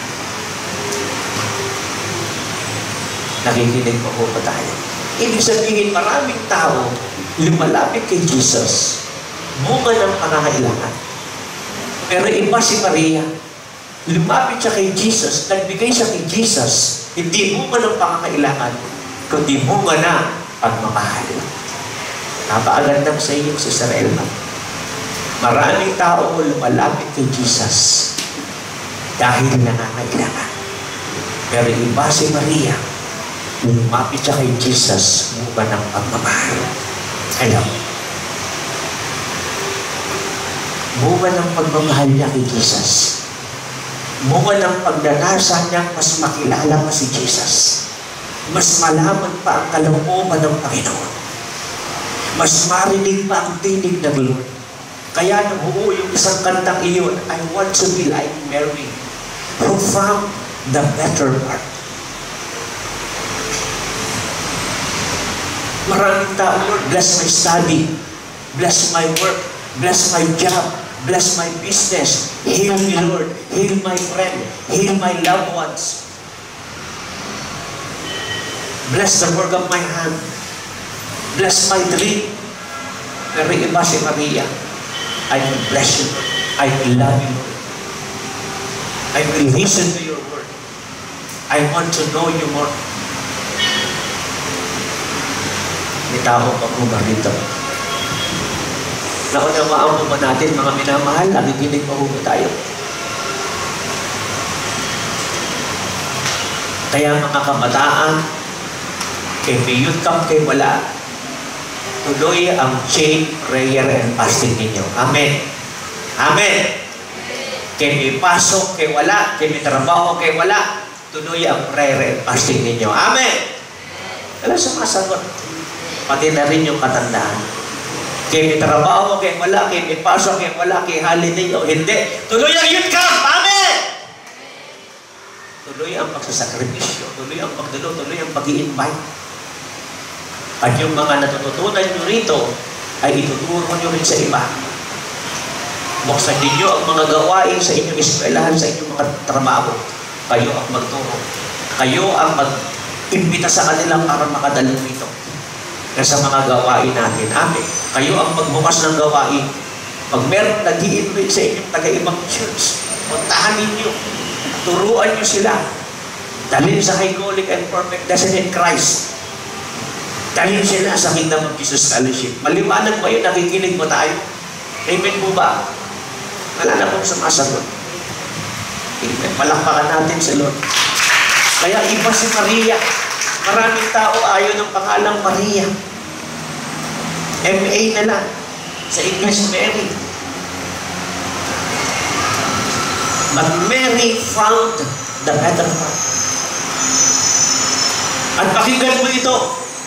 Nakikinig pa po pa tayo. Ibig sabihin, maraming tao lumalapit kay Jesus, bunga ng pangangailangan. Pero iba si Maria, lumapit siya kay Jesus, nagbigay siya kay Jesus, hindi bunga ng pangangailangan, kundi bunga na pagmamahal. Napakagandang sa iyo, Sister Elma. Maraming tao lumalapit kay Jesus dahil nangangailangan. Pero iba si Maria, lumapit siya kay Jesus, bunga ng pagmamahal. Hello? Bunga ng pagmamahal niya kay Jesus. Bunga ng pagdanasa niya, mas makilala pa si Jesus. Mas malaman pa ang kalooban ng Panginoon. Mas marinig pa ang tinig ng Lord. Kaya nabuo yung isang kantang iyon, I want to be like Mary, who found the better part. Maraming tao, Lord, bless my study, bless my work, bless my job, bless my business, heal me, Lord, heal my friend, heal my loved ones. Bless the work of my hand, bless my dream. Pero iba si Maria, I will bless you, Lord. I will love you, Lord. I will listen to your word. I want to know you more. May tao pa po ba rito? Naunawaan po ba natin, mga minamahal, nakikinig pa po ba tayo? Kaya mga kabataan, kay may youth camp kayo wala, tuloy ang chain prayer and fasting ninyo. Amen. Amen. Kay may pasok kayo wala, kay may trabaho kayo wala, tuloy ang prayer and fasting ninyo. Amen. Alam, sumasagot. Pati na rin yung katandaan. Kaya may trabaho, kaya malaki, may pasok, kaya malaki, holiday o hindi. Tuloy ang youth camp! Amen! Tuloy ang pagsasakripisyo, tuloy ang pagdulo, tuloy ang pag-i-invite. At yung mga natututunan nyo rito, ay ituturo nyo rin sa iba. Buksan ninyo ang mga gawain sa inyong eskwelahan, sa inyong mga trabaho. Kayo ang magturo. Kayo ang mag-imbita sa kanila para makadalo rito. Sa mga gawain natin. Amen. Kayo ang magbukas ng gawain. Pag meron nag-i-invite sa inyong taga-ibang church, puntahan ninyo. Turuan nyo sila. Dalhin sa High Calling and Perfect Destiny in Christ. Dalhin sila sa Kingdom of Jesus Fellowship. Maliwanag ba yun? Nakikinig mo tayo? Amen po ba? Wala na pong sumasagot. Amen. Palakpakan natin sa Lord. Kaya iba si Maria. Maraming tao ayaw ng pangalang Maria. M A na lang. Sa English, Mary. But Mary found the better part. At pakinggan mo ito.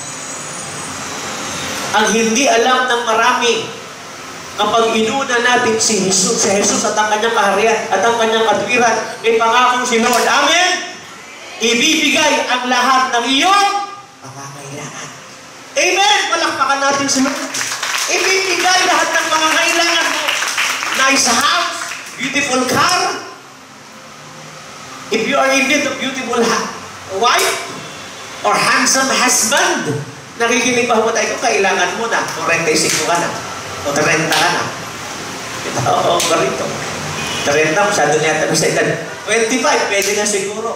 Ang hindi alam ng marami, kapag inuna natin si Jesus, si Jesus at ang kanyang kaharian at ang kanyang katwiran, may pangakong si Lord. Amen? Ibibigay ang lahat ng iyong pangangailangan. Amen? Palakpakan natin si Lord. Ibibigay lahat ng pangangailangan mo. Nice house, beautiful car. If you are in need of beautiful wife or handsome husband, nakikinig pa mo tayo, kailangan mo na, kung thirty-six ka na, o thirty ka na. Oo, ganito. thirty, masyado niya tanong sa edad. twenty-five, pwede na siguro.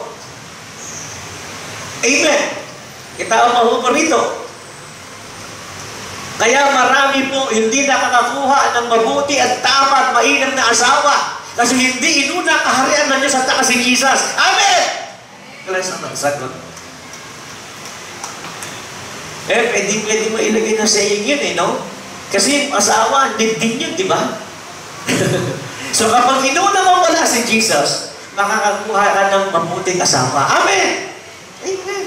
Amen. Kita ang mahupo rito. Kaya marami po hindi nakakakuha ng mabuti at tama at mainam na asawa. Kasi hindi inuna kaharian na Diyos at saka si Jesus. Amen! Kaya sa magsagot. Eh, pwede-pwede mo ilagay na saying yun eh, no? Kasi asawa, need din yun, di ba? So kapag inuna mo wala si Jesus, makakakuha ka ng mabuting asawa. Amen! Amen!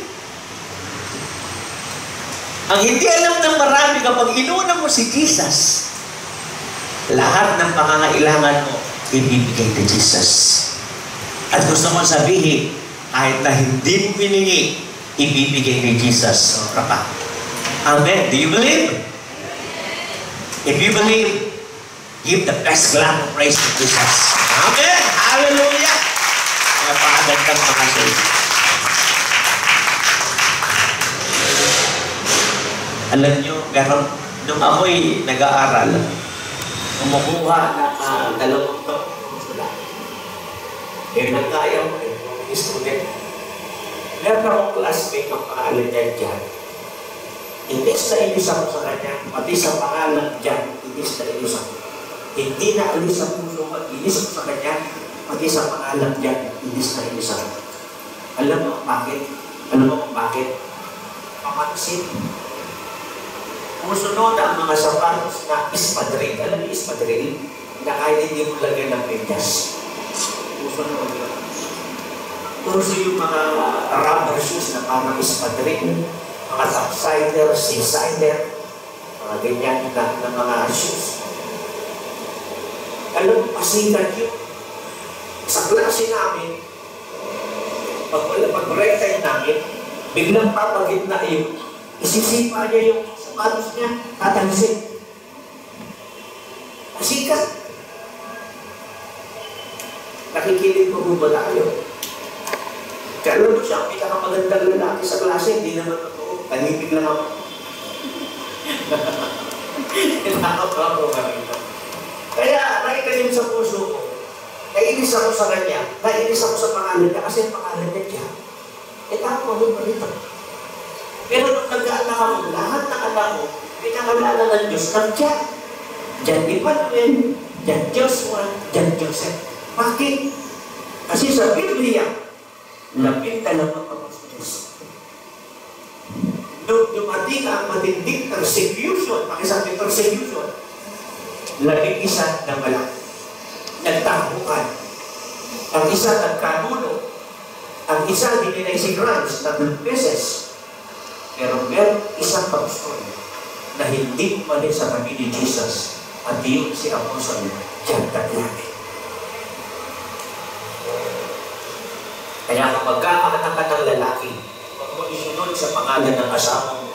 Ang hindi alam ng marami, kapag inuna mo si Jesus, lahat ng pangangailangan mo, ibibigay ni Jesus. At gusto mo sabihin, kahit na hindi mo piningi, ibibigay ni Jesus. So, pa. Amen. Do you believe? If you believe, give the best clap of praise to Jesus. Amen. Hallelujah. Napakagandang mga sayo. Alam nyo, pero nung ako'y nag-aaral, kumukuha ng uh, dalawang to. Eh, nagkaya ko eh, yung student. Meron akong classmate ng pangalan niya dyan. Inis na inis ako sa kanya, pati sa pangalan dyan, inis na inis ako. Hindi na alis sa puso ko, inis ako sa kanya, pati sa pangalan dyan, inis na inis ako. Alam mo bakit? Alam mo bakit? Pamansin. Musunod ang mga sapatos na ispadril. Alam niyo ispadril? Na kahit hindi mo lagyan ng medyas. Musunod yun. Puso yung mga rubber shoes na parang ispadril. Mga topsider, seasider, mga ganyan na, na mga shoes. Alam mo, pasikat yun. Sa klase namin, pag wala pag-break time namin, biglang papagit na yun, isisipa niya yung sapatos niya, tatalisin. Pasikat. Nakikinig ko ba tayo? Kaya alam mo siya, ang pinakamagandang lalaki sa klase, hindi naman totoo. Tanipig lang ako. Nakakatawa ko kami. Kaya nakikinig sa puso ko. Nainis ako sa kanya. Nainis ako sa pangalan niya kasi ang pangalan niya siya. Eh, tama mo ba ito? Pero nung nag-aanak ako, lahat ng anak ko, pinakalala ng Diyos ng Diyan. Diyan Emmanuel, Diyan Joshua, Diyan Joseph. Bakit? Kasi sa Biblia, lapit talaga ang Diyos. Nung dumating ang matinding persecution, pakisabi persecution, labing isa na malaki. Nagtakukan. Ang isa nagkanuno. Ang isa dinilay si Christ tatlong beses. Pero meron isang pagstoy na hindi umalis sa tabi ni Jesus at yun si Apostol John Taglani. Kaya kapag kakakanak ka ng lalaki, huwag mo isunod sa pangalan ng asawa mo.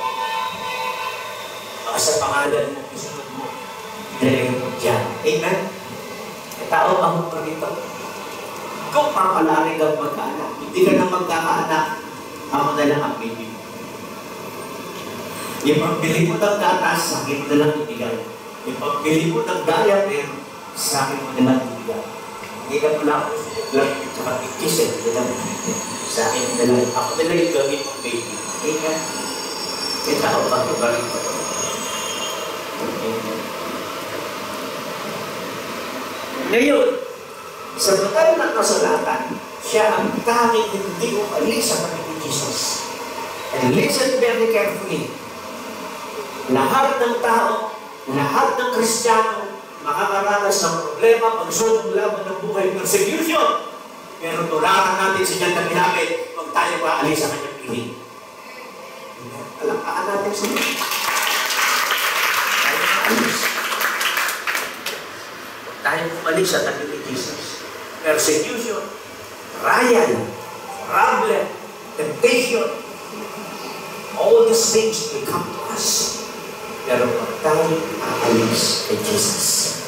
Sa pangalan mo, isunod mo. Ilagay mo dyan. Amen? E tao pa mo pa rito. Kung papalaring kang magkaanak, hindi ka na magkakaanak, ako na lang ang baby mo. Yung pagbili mo ng gatas, sa akin mo na lang ibigay. Yung pagbili mo ng diaper, sa akin mo na lang ibigay. Hindi ka pala ako lang at saka ikisin, hindi lang sa akin mo na lang. Ako na lang yung gawin mong baby. Amen? E tao pa mo pa rito. Amen. Ngayon, sa batal ng kasulatan, siya ang tanging hindi umalis sa tabi ni Jesus. And listen very carefully. Lahat ng tao, lahat ng Kristiyano, makakaranas ng problema, pagsubok laban ng buhay, persecution. Pero tularan natin si John Taglani, huwag tayo maalis sa kanyang piling. Palakpakan natin sa mga. Tayo maalis. Huwag tayo umalis sa tabi ni Jesus. Persecution, trial, problem, temptation, all these things will come to us. Pero pag tayo aalis kay Jesus.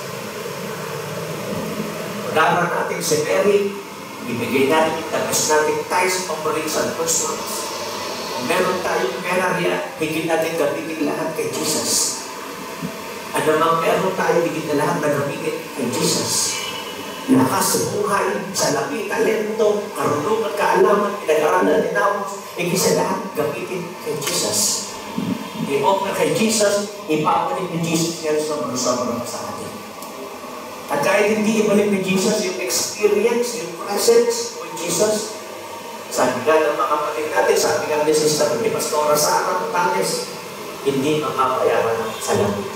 Pag-aral natin si Mary, ibigay natin yung tagas natin tayo sa pamarisan Apostles. Kung meron tayong pera riyan, higit natin gamitin lahat kay Jesus. Ano mang meron tayo, higit na lahat na gamitin kay Jesus. Lakas sa buhay, salapi, talento, karunungan, kaalaman, pinag-aralan, ninamos, higit sa lahat gamitin kay Jesus. I-offer kay Jesus, ipapalit ni Jesus yan sobrang-sobrang sa atin. At kahit hindi ibalik ni Jesus yung experience, yung presence with Jesus, sabi nga ng mga kapatid natin, sabi nga ni Sister ni Pastora Sara Montanes, hindi makapayaran ng salamat.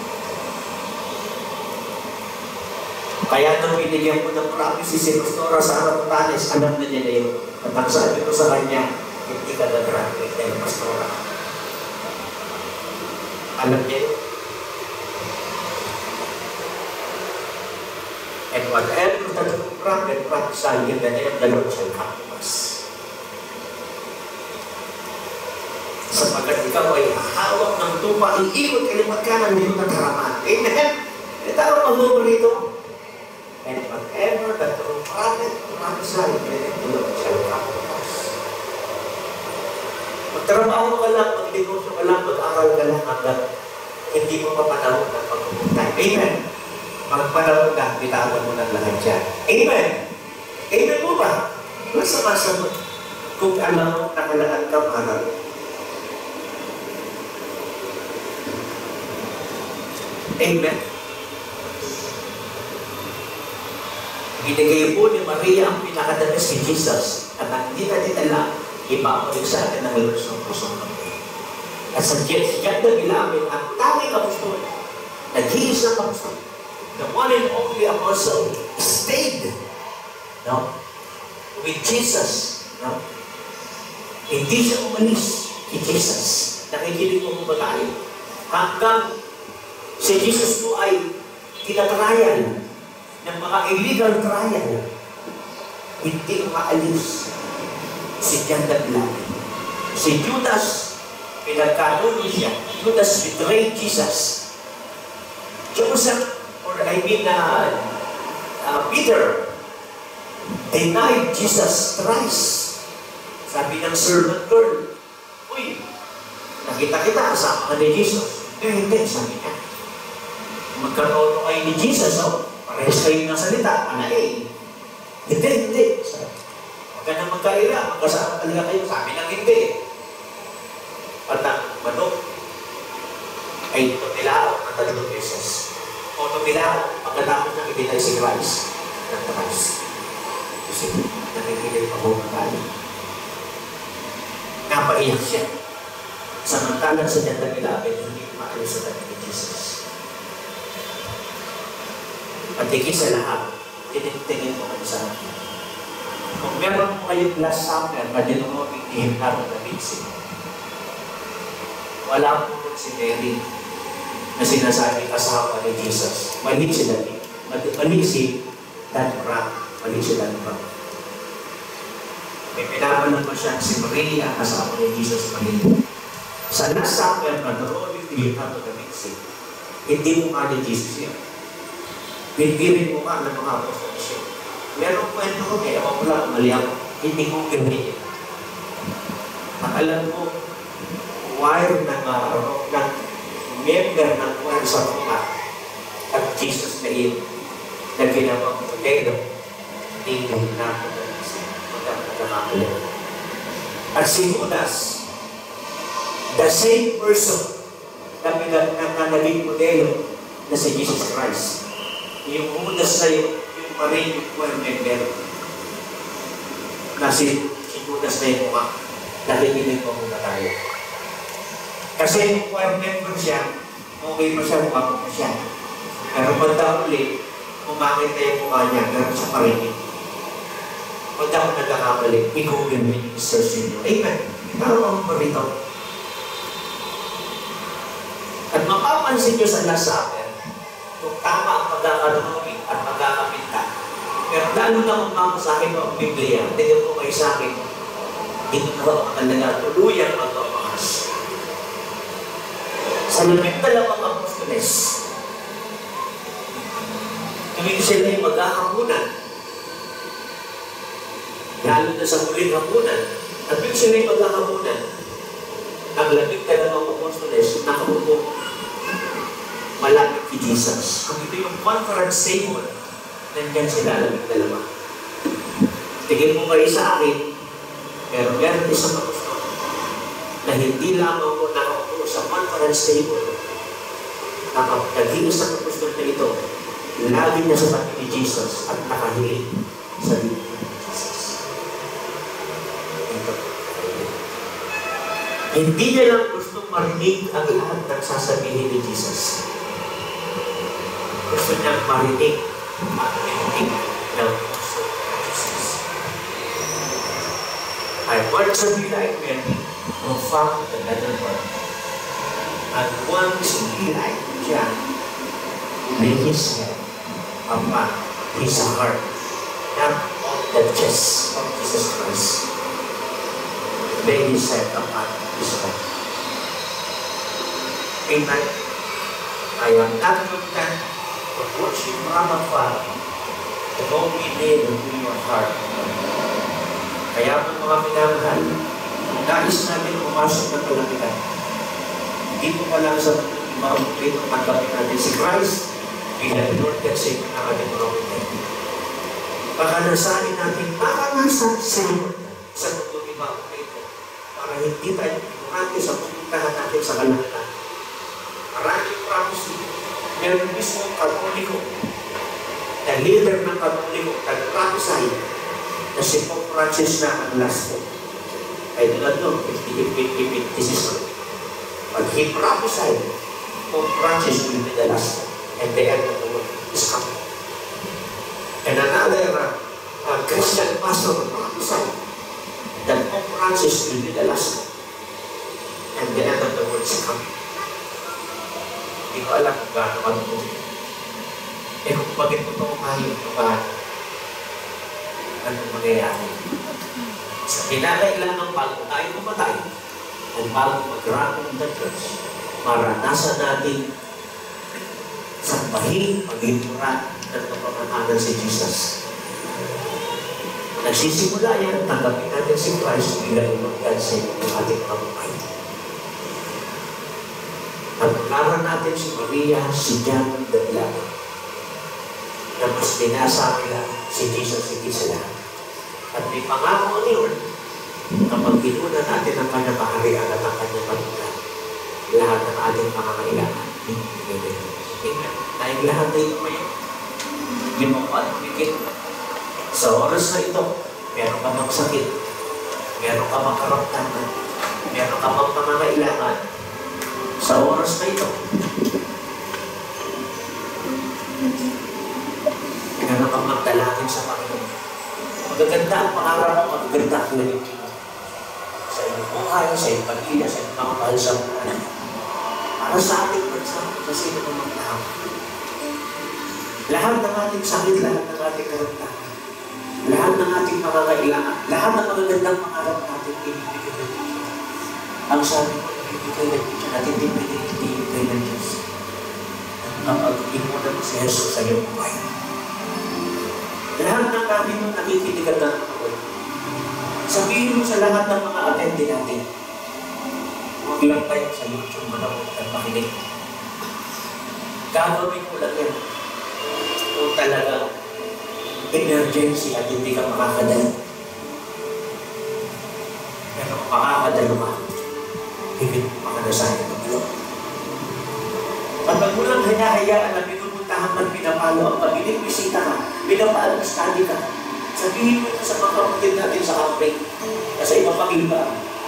Kaya nung binigyan ko ng promise si Pastora Sara Montanes, alam na niya na yun. At ang sabi ko sa kanya, hindi ka nag-graduate dahil Pastora. Alam niya yun. And whatever that you prophet prophesied in the name of the Lord shall come to pass. Sapagkat ikaw ay hawak ng tupa, iikot kalimat ka ng nilong ng harapan. Amen? Ito ang pag-ubo rito. And whatever that you prophet prophesied in the name of the Lord shall come to pass. Magtrabaho ka lang, mag-negosyo ka lang, mag-aral ka lang hanggang hindi mo mapanahon ng pag-ubuntay. Amen? Magpanahon ka, bitawan mo ng lahat yan. Amen? Amen mo ba? Masa-masa mo kung alam mo nakalaan ka maral. Amen? Binigay po ni Maria ang pinakadalas ni Jesus at ang hindi natin alam, ipamulik sa atin ng lusong puso ng at sa John Taglani, ang tanging apostol, nag-iis ng apostol, the one and only apostle, stayed no? with Jesus. No? Hindi siya umalis kay Jesus. Nakikinig mo ba tayo? Hanggang si Jesus po ay tinatrial ng mga illegal trial, hindi umaalis si John Taglani. Si Judas, pinagkanulo siya. Judas betrayed Jesus. Joseph, or I mean, uh, uh, Peter, denied Jesus thrice. Sabi ng servant girl, uy, nakita kita, kasama ka ni Jesus. Eh, hindi, sabi niya. Magkaroon kayo ni Jesus, oh, parehas kayo ng salita, panay. Hindi, hindi. Huwag ka na magkaira, magkasama talaga kayo. Sabi ng hindi. At ang manok ay tumilaw ng dalawang beses. O tumilaw pagkatapos ng ibinay si Christ ng Christ. Kasi nakikinig pa po tayo. Napaiyak siya. Samantalang sa John Taglani, hindi maalis sa tabi ni Jesus. At higit sa lahat, tinitingin mo kayo sa akin. Kung meron mo kayong last supper, madino mo bignihin namin na bitsin. Wala po si Mary. na sinasabi asawa ni Jesus. Mali si David. Mali si Dan Brown. Mali si Dan Brown. May pinapalan mo siya si Maria, asawa ni Jesus Maria. Sa Last Supper, naroon yung Leonardo da Vinci. Hindi mo ka ni Jesus yan. Hindi rin mo ka ng mga apostol siya. Merong kwento ko, kaya ako wala, mali ako. Hindi ko gawin yan. Ang alam mo, wire ng, uh, ng member ng wire sa mga at Jesus na yun na ginawang modelo, hindi ko na magkakamali. At si Judas, the same person na pinag-naging modelo na si Jesus Christ. Yung Judas na yung, yung marin yung wire member na si, si Judas na yung mukha. Nakikinig mo muna tayo. Kasi yung choir member siya, okay pa siya, mukha pa siya. Pero pagka ulit, umakit na yung mukha niya, pero siya parinig. Pagka ako nagkakamali, i-google mo yung search niyo. Amen. Taro ako pa rito. At mapapansin nyo sa Last Supper, kung tama ang pagkakaroon at pagkakapinta. Pero lalo na kung mama sa akin ang Biblia, tingnan po kayo sa akin, hindi na ako talaga tuluyang magpapakas. Sa labing dalawang apostoles, tuwing sila ay maghahamunan, lalo na sa huling hamunan, at tuwing sila ay maghahamunan, ang labing dalawang apostoles nakaupo malapit kay Jesus. Kung ito yung conference table, nandiyan sila labing dalawa. Tingin mo kayo sa akin, pero meron isang apostol na hindi lamang ko nakaupo sa conference table. Naging isang apostol na ito, lagi na sa tabi ni Jesus at nakahilig sa libro ni Jesus. Ito. Hindi niya lang gustong marinig ang lahat ng sasabihin ni Jesus. Gusto niyang marinig at marinig ng puso ni Jesus. I want to be like Mary, who found another birth. And want to be like John, who laid his head upon his heart, not on the chest of Jesus Christ. Laid his head upon his heart. Amen. I am not content with what you from afar, to go be laid into your heart. Kaya po mga pinamahal, kung nais natin pumasok ng kalamitan, hindi po pa lang sa maumplito tanggapin natin si Christ bilang Lord and Savior ng ating mga pinagin. Pakanasanin natin makanasan sa Lord sa mundo ni maumplito para hindi tayo ignorante sa pupuntahan natin sa kalamitan. Maraming promise dito. Meron mismo ang Katoliko, na leader ng Katoliko, nag-prophesy na si Pope Francis na ang last one. I do not know if, if, if, if, if this is true. But he prophesied Pope Francis will be the last one. And the end of the world is coming. And another uh, uh, Christian pastor prophesied that Pope Francis will be the last one. And the end of the world is coming. Hindi ko alam kung gaano matutulog. Eh kung bakit totoo kayo ito ba? Ano mangyayari? Sa kinakailangan bago tayo pumatay at bago mag-run ng the church, maranasan natin sambahin, pag-imuran ng kapamamahalan si Jesus. Nagsisimula yan, tanggapin natin si Christ bilang Lord sa ating pamumuhay. Pagkaran natin si Maria, si John, the Beloved, na mas binasa nila si Jesus higit sa lahat. At may pangako ni Lord, kapag ginunan natin ang kanyang kaharian at ang kanyang patulan, lahat ng ating mga kailangan, Amen. Dahil lahat na ito ngayon, limapat, bigit. Sa oras na ito, meron ka mang sakit, meron ka mang karamdaman, meron ka mang pangangailangan. Sa oras na ito, meron ka mang dalangin sa Panginoon. Magaganda ang pangarap mo, magaganda ang lalito mo. Sa iyong buhay, sa iyong pamilya, sa iyong mga mahal sa buhay. Para sa ating bansa, sa sino namang tao. Lahat ng ating sakit, lahat ng ating karamdaman, lahat ng ating pangangailangan, lahat ng magagandang pangarap natin, ibibigay ng Diyos. Ang sabi ko, ibibigay ng Diyos, at hindi pwede ibibigay ng Diyos. Ang pag-imunan mo si Jesus sa iyong buhay. Lahat ng kami mo nakikinig at nanonood. Sabihin mo sa lahat ng mga attende natin, huwag lang tayo sa YouTube manood at makinig. Gagawin mo lang yan kung talaga emergency at hindi ka makakadala. Pero kung makakadala ka, higit mo makadasayan ng Diyos. At pag mo lang hinahayaan na pinupuntahan man pinapalo ang pabiling bisita ka, pinapalo study ka, sabihin mo ito sa mga kapatid natin sa camping, sa ibang pag-iba.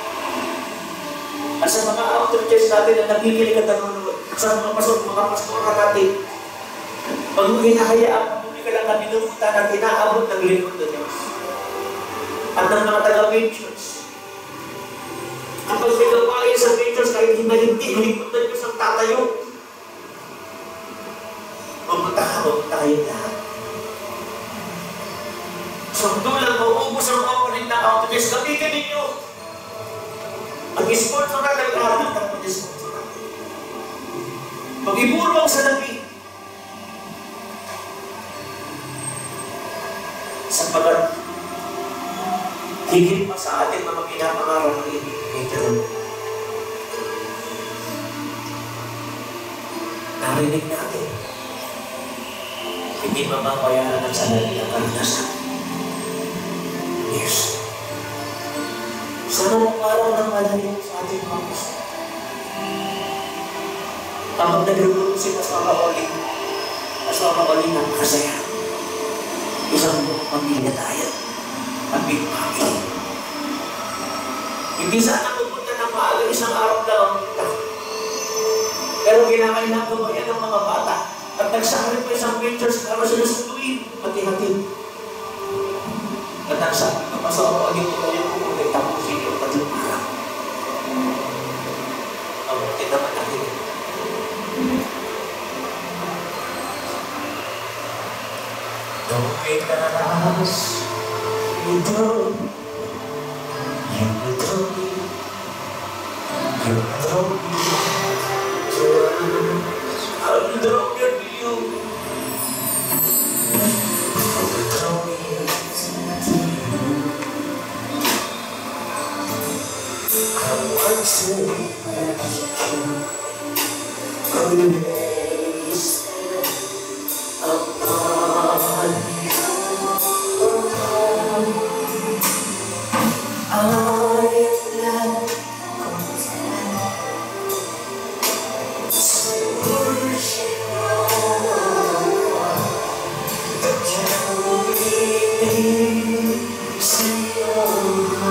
At sa mga outer church natin na nakikinig at nanonood, sa mga pasok, mga pastora natin, pag mo hinahayaan, hindi ka lang na pinupuntahan at inaabot ng lingkod ng Diyos. At ng mga taga-pictures. Kapag may gawain sa pictures, kahit hindi hindi, lingkod ng Diyos ang tatayo. Pumunta ka, pumunta kayo lahat. So, doon lang maubos ang offering ng outrages. Gamitin ninyo. Mag-sponsor na kayo lahat ng mag-sponsor na. Mag-ibulong sa labi. Sapagat, higit pa sa ating mga pinapangarap ng ibigay ka. Narinig natin. Hindi mababayaran ang salari ang kalinasan. Yes. Sana magparaw ng malalim sa ating mga gusto. Kapag nagluluto si Pastor Oling, Pastor Oling ang kasaya. Isang buong pamilya tayo. Ang big family. Hindi sana pupunta ng maaga isang araw lang ang punta. Pero kinakailangan ko ba yan ng mga bata? At nagsakari pa isang pictures para sila sunduin, hati-hati. At nagsabi ko pa sa Oling ko kayo kung nagtapusin yung tatlong araw. Mabuti naman natin. Don't make that house, you don't, you don't, you don't, I'll drop your view, I'll drop you to you. I want to ask you, always upon you. I am not content to worship no one. Can we see your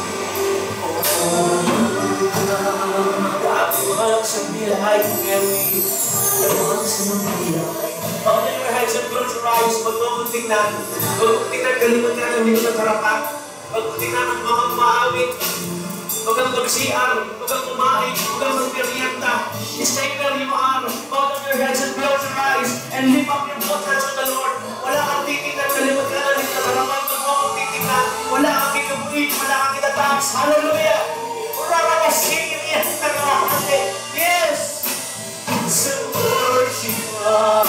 I want to be like Mary. I want to be like. Pag your heads and close your eyes, magbubuting na, magbuting na kalimutan ng hindi sa harapan, magbuting na ng mga maawit, huwag kang mag-C R, huwag kang kumain, huwag kang mag-merienda, stay where you are, bow your heads and close your eyes, and lift up your voices to the Lord. Wala kang titignan, kalimutan na rin sa harapan, magbubuting titignan, wala kang kikabuhin, wala kang kitataas, hallelujah! Urarabasingin yan na nakakate, yes! So worship God.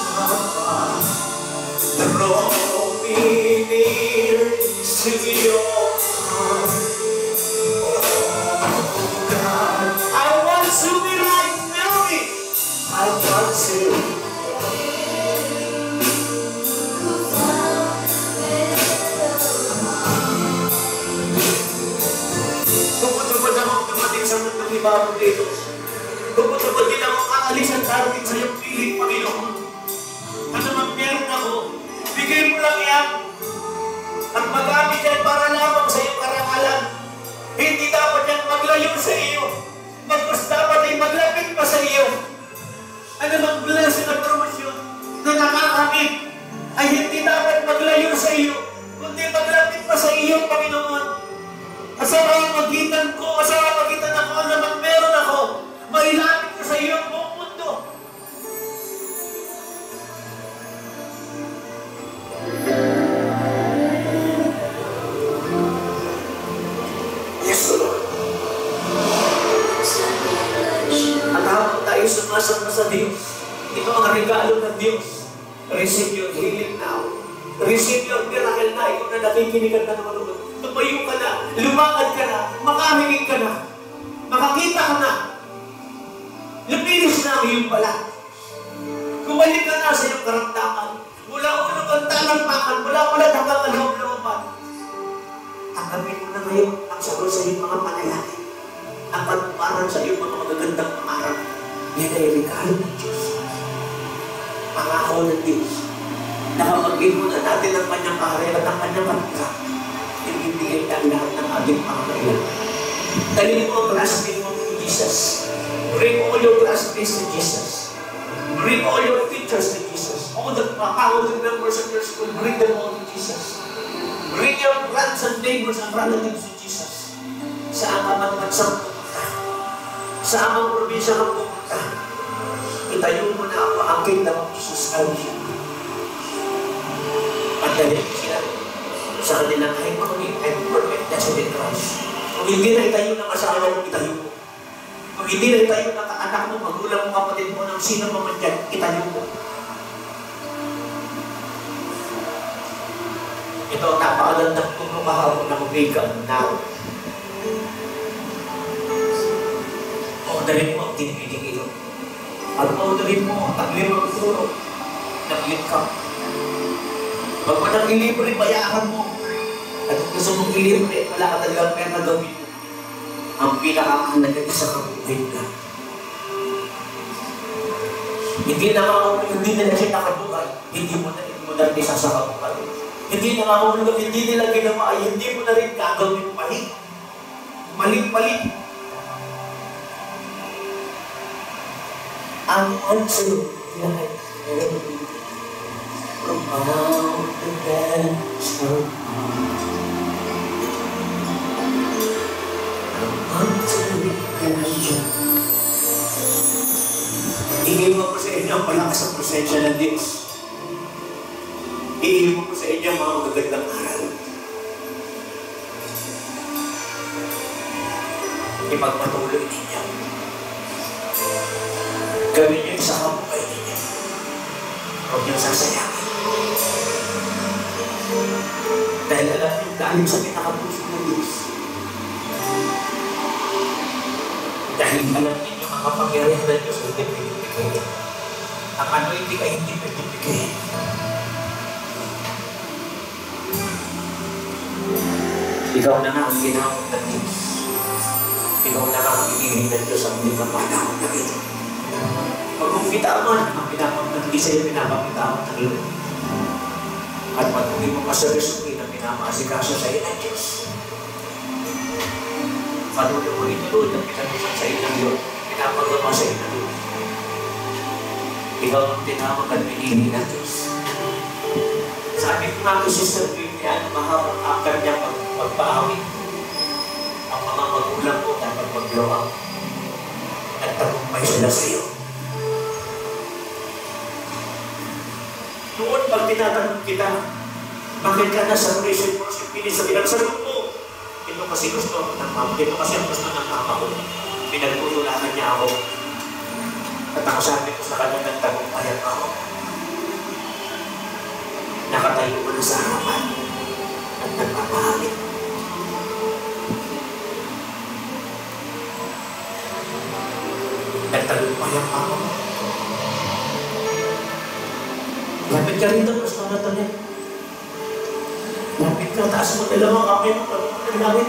Draw me near to your heart. Oh God, I want to be like Mary. I want to. Tungkol-tungkol ako dumating sa mundong ibang dito. Tungkol-tungkol din ako aalis at darating sa iyong piling, Panginoon. Ano mang meron ako, bigay mo lang yan. At magamit yan para lamang sa iyong karangalan. Hindi dapat yan maglayo sa iyo. Magkus dapat ay maglapit pa sa iyo. Ano mang blessing at promosyon na nakakamit ay hindi dapat maglayo sa iyo, kundi maglapit pa sa iyo, Panginoon. At sa pamamagitan ko, sa pamamagitan ako na mang meron ako, mailapit ko sa iyo ang buong mundo. regalo ng Diyos. Receive your healing now. Receive your miracle na. Ikaw na nakikinig at nanonood. Tumayo ka na. Lumakad ka na. Makahingig ka na. Makakita ka na. Luminis na ang iyong balat. Kumalik ka na sa iyong karamdaman. Mula unang ang talampakan. Mula ulat hanggang alawang-lawaman. Tanggapin mo na ngayon ang sagot sa iyong mga panalangin. Ang pagparan sa iyong mga magagandang pangarap. Yan ay regalo ng Diyos. Pangako ng Diyos. Nakapag-imo na natin ang kanyang kaharian at ang kanyang pagkak. Ibibigay na ang lahat ng ating pangangailangan. Dalhin mo ang classmate mo to Jesus. Bring all your classmates to Jesus. Bring all your teachers to Jesus. All the powerful members of your school, bring them all to Jesus. Bring your friends and neighbors and relatives to Jesus. Saan ka man magsang pumunta? Saan ang probinsya ka pumunta? Itayo mo na ako ang kingdom of Jesus Christ. Pagdalhin sila sa kanilang hypermate and perfect destiny Christ. Kung hindi na itayo ng asawa mo, itayo mo. Kung hindi na itayo ng anak mo, magulang mo, kapatid mo, ng sino mo man dyan, itayo mo. Ito ang napakagandang tulong kahapon ng Omega now. Orderin mo ang tinipiling ito. At orderin mo ang limang turo ng income. Huwag mo nang ilibre, bayaran mo. At kung gusto mong ilibre, wala ka talagang pera gawin mo. Ang pinakamahalaga isa kang buhay ka. Hindi na makakulog, hindi nila siya nakabuhay, hindi mo na rin mo na rin isasakabuhay. Hindi na makakulog, hindi nila ginawa, hindi mo na rin gagawin mali. Mali-mali. Ang answer life from out the depths of heart. Ang answer life. Iiwan ko sa inyo ang malakas ang presensya ng Diyos. Iiwan ko sa inyo ang mga magagandang aral. Ipagpatuloy ninyo. Gawin niyo sa kabuhay ninyo. Huwag niyo sasayangin. Dahil alam niyo, dahil sa pinakapuso ng Diyos. Dahil alam niyo ang kapangyarihan ng Diyos, hindi pinipigay. Ang ano hindi ka hindi pinipigay. Ikaw na nga ang ginawang ng Diyos. Ikaw na nga ang hinihingi ng Diyos ang hindi ka panahon na ito. Pag kung bitawan, ang pinapang hindi sa'yo pinapabitawan ng iyo. At pag hindi mo masalusukin ang pinamaasikaso sa iyo ng Diyos. Patuloy mo ituloy ang pinalusan sa iyo ng iyo. Pinapagawa sa iyo ng iyo. Ikaw ang tinawag at pinili ng Diyos. Sabi ko nga kay Sister Vivian, mahabang akar niya pag pagpaawin. Ang mga magulang mo dapat mag-blow at tagumpay sila sa iyo. Noon, pag tinatanong kita, bakit ka nasa prison mo, pinisabi ang sagot mo? Ito kasi gusto ng mama. Ito kasi ang gusto ng mama ko. Pinagputulakan niya ako. At ako sabi ko sa kanya, nagtagumpayan ako. Nakatayo ko na sa harapan at nagpapahangin. Nagtagumpayan ako. Lapit ka rito, gusto na ito niya. Lapit ka, taas mo dalawang kamay mo, lapit.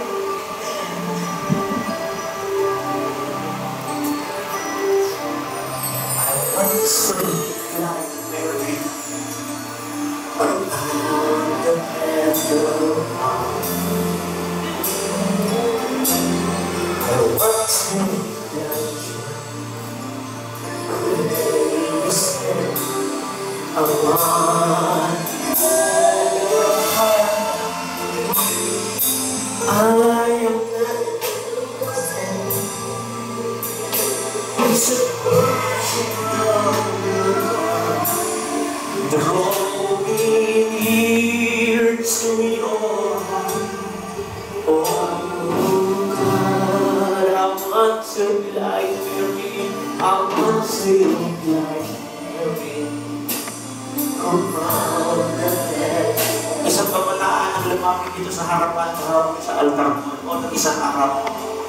I want to like Mary around the head of heart. I want to like you. I want I am it's a person draw me near to your heart. Oh God, I want to be like Mary. I want to be like Mary. dito sa harapan, sa altar o ng isang araw.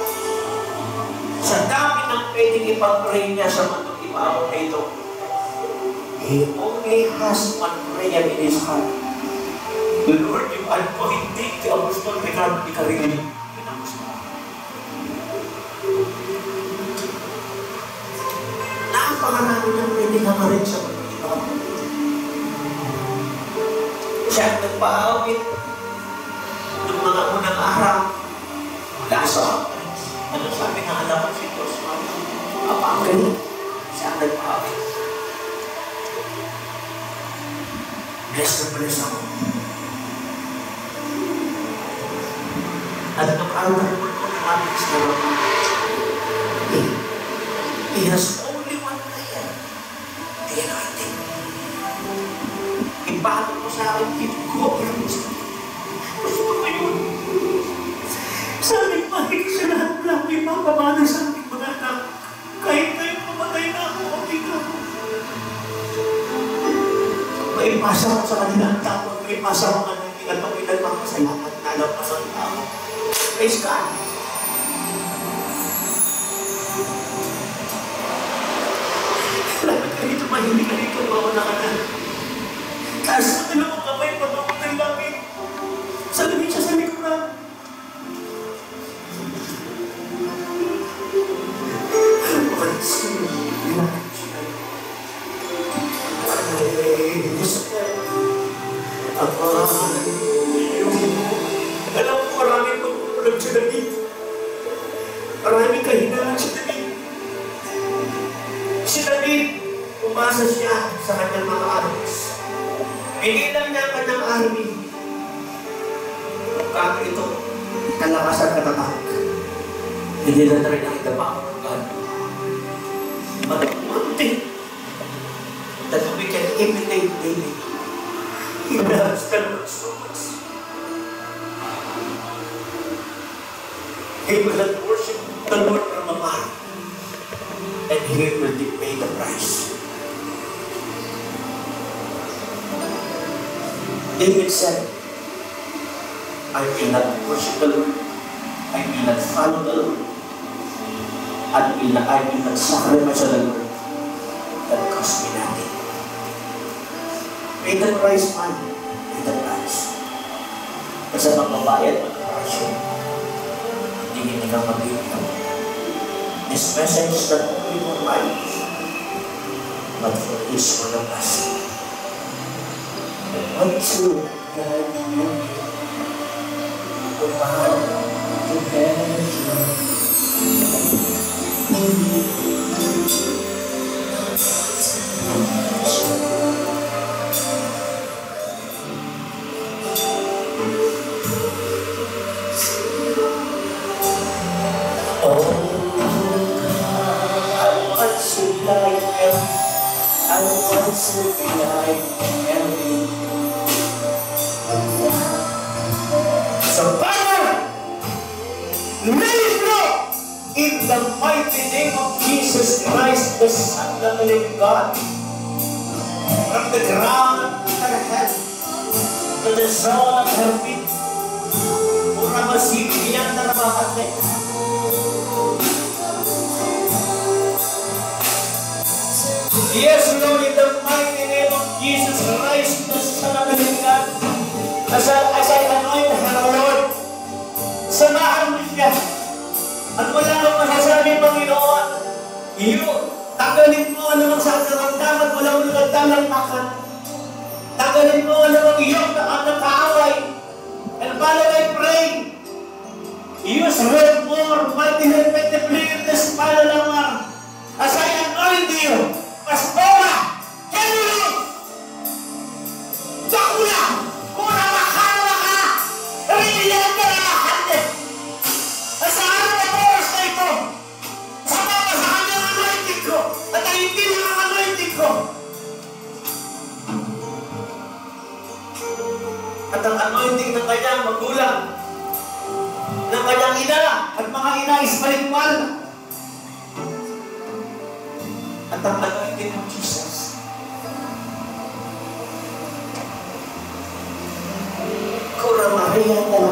Sa dami ng pwedeng ipag-pray niya sa mundong ipaabot na ito, he only has one prayer in his heart. Lord, yung anointing kay Apostol Ricardo di Carrillo, pinagusto mo. Napakarami ng pwedeng hamarin sa mundong ipaabot. Siya ang nagpaawit ng mga unang araw mula sa ano sabi ng anak ko si Tosman, apangkin, siya ang nagpaawit. Bless na bless ako. At nung araw na naman ko ng aming istorya, he has only one prayer. The anointing. Ipaano mo sa akin, hindi ko ang gusto. Gusto ko yun. Sabi pa, hindi siya lahat lang ipapamana sa ating mga anak. Kahit tayo mamatay na ako, okay na ako. Maipasa ko sa kanila ang tawag, maipasa ko kanila at pagilan mga kasalamat na alam pa sa tao. Praise God. Salamat ka dito, mahilig ka dito, mauna ka na. Taas mo dalawang kamay, patungkol ng langit. Saluhin siya sa likuran. Alam mo, maraming pagpupulag si David. Maraming kahinaan si David. Si David, umasa siya sa kanyang mga armies. Hindi lang niya ang kanyang army. Kaya ito, kalakasan katatag. Hindi lang na rin ang idama ng God. But one thing that we can imitate David, he loves the Lord so much. He will not worship the Lord from afar, and he will pay the price. David said, I will not worship the Lord, I will not follow the Lord, and will not, I will not sacrifice the Lord that cost me nothing. Pay the price, man. Pay the price. Kasi magbabayad, magbabayad. Hindi hindi ka mag-ibig. This message is not only for life, but for each one of us. I want to guide you to find the best. I want to be like Mary. So, Father, Libro, in the mighty name of Jesus Christ, the Son of the living God, from the ground of her head to the sole of her feet, pura masibigyan na namahati. Yes, Lord, in the mighty name of Jesus Christ, the Son of the living God, as I, as I anoint her, Lord, samahan mo siya. At wala kang masasabi, Panginoon, iyo, tanggalin mo ang namang sa karamdaman, walang nagdalang takan. Tanggalin mo ang namang iyong na nakaaway. And Father, I pray, use her more, mighty and effectively in this Father Lamar, as I anoint you. Pastora, Kenulu, Dakula, Kura Makala ka, Rinyan ka na lahat. Saan na oras na ito? Sama ka sa kanyang anointing ko, at hindi ng anointing ko. At ang anointing ng kanyang magulang, ng kanyang ina, at mga ina is maligmal. At ang anointing ng Jesus. Kura Maria na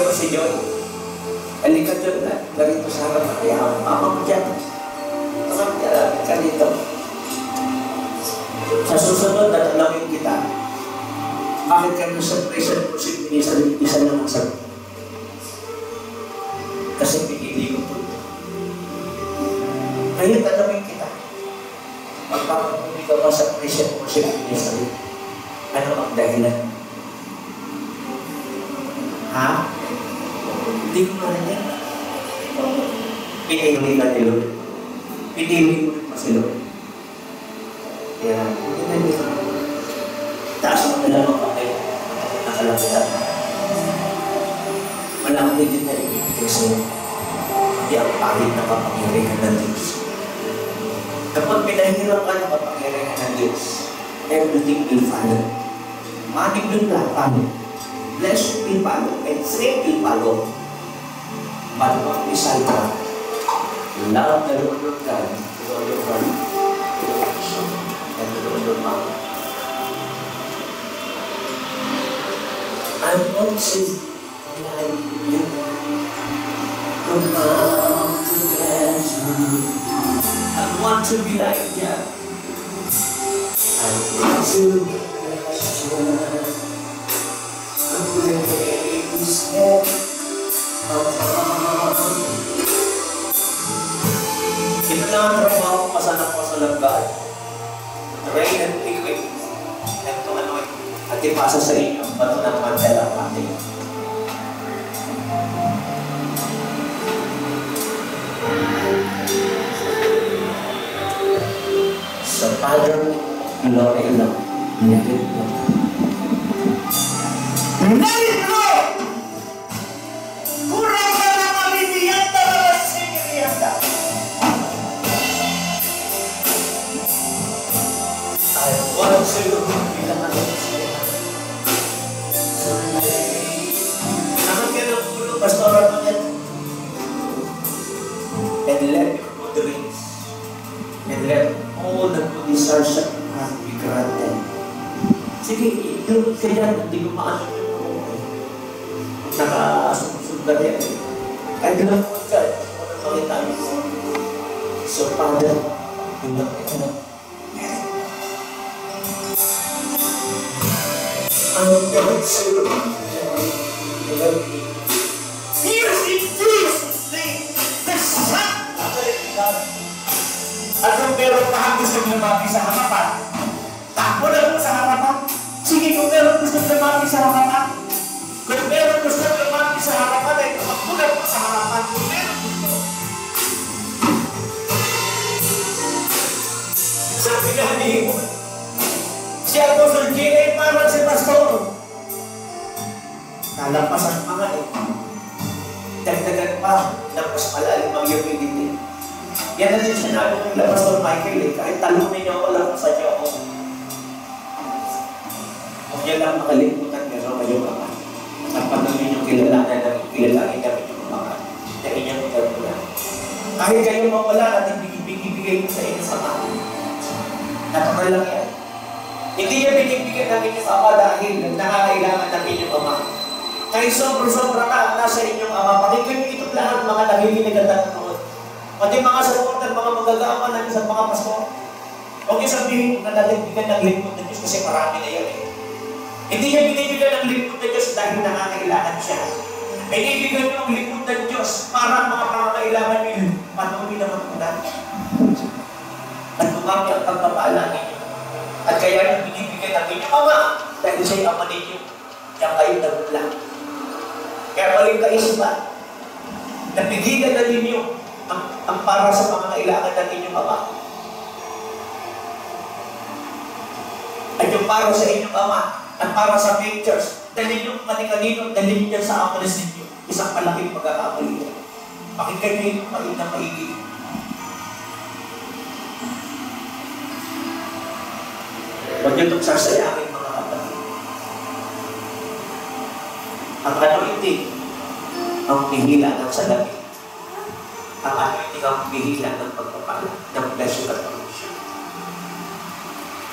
ko si Joy. Halika dyan na, narito sa harap. Kaya ang mama mo dyan. Tumangkialapit ka dito. Sa susunod, tatanawin kita. Bakit ka nyo sa present mo si isa, isa lang ang sabi? Kasi pinili ko po. Ngayon, tanawin kita. Magpapapuli ka ba sa present mo si isa? Ano ang dahilan? Ha? Hindi ko marinig. Pinili ka ni Lord. Pinili mo rin pa si Lord. Kaya, pinili ka. Taas mo na lang ang kayo. Nakalapitan. Walang higit na ibibigay sa'yo. Hindi ang pahit na kapangyarihan ng Diyos. Kapag pinahiram ka ng kapangyarihan ng Diyos, everything will follow. Manig dun lang, follow. Blessing will follow, and strength will follow. But what is I got? Love the Lord your God, with all your heart, with all your soul, and with all your mind. I want to like you. Come out together. I want to be like you. I want to be like you. Praise Him above. Ito lang ang trabaho ko kasana ko sa langgaan. Rain and liquid. Ito ano at ipasa sa inyo ang bato ng mandala pati. Sa Father, glory lang. Nilagit mo. Nilagit mo! Kurang ka na kami niyanda na sige niyanda. I want to bilang ano siya. Naman ka ng pulo, pastoran mo yan. And let your good dreams and let all the good desires of your heart be granted. Sige, ilunod ka dyan, hindi ko maano yung nakasusunod ka rin. Kahit gano'n mo ka, walang makita mo. So, Father, ilunod ka na. I'm going to love you. Here's the Jesus thing, the Son of the God. At kung meron pa ang gusto lumaki sa harapan, takbo lang mo sa harapan. Sige, kung meron gusto lumaki sa harapan, kung meron gusto lumaki sa harapan, ay takbo lang mo sa harapan. Kung meron gusto. Sabi nga ni mo, si Apostol Gina ay parang si Pastor. Nalampasan pa nga eh. Dagdagan pa na mas malalim ang humility. Yan na din sinabi ng Pastor Michael eh. Kahit talunin niyo ako, lampasan niyo ako. Huwag niyo lang makalimutan meron kayong ama. At patuloy niyong kilalanan na kilalangin namin yung mga na inyong magagula. Kahit kayo mawala at ibigay mo sa inyo sa ama. Natural lang yan. Hindi niya binibigyan namin yung ama dahil nakakailangan ng inyong ama. Kahit sobra-sobra ka nasa inyong ama, pakinggan niyo itong lahat mga nakikinig at nanonood. Pati mga supporter, mga magagawa namin sa mga pastor. Huwag niyo sabihin na nagbibigyan ng lingkod ng Diyos kasi marami na yan eh. Hindi niya binibigyan ng lingkod ng Diyos dahil nakakailangan siya. Binibigyan niyo ang lingkod ng Diyos para mga pangangailangan niyo patuloy na magpunan. At lumaki ang pagpapala ninyo. At kaya yung binibigyan ng inyong ama dahil siya'y ama ninyo. Kaya kayo nagmula. Kaya maling kaisipan. Napigilan na ninyo ang, ang para sa mga kailangan ng inyong ama. At yung para sa inyong ama, at para sa pictures, dalhin nyo kani-kanino, dalhin nyo dyan sa amalis ninyo. Isang malaking pagkakamali. Pakinggan nyo yung maig na maigi. Huwag nyo itong sasayakin mga kapatid. Ang ano hindi, ang pihila ng salamin. Ang ano hindi ang pihila ng pagpapala, ng blessing at pag-usya.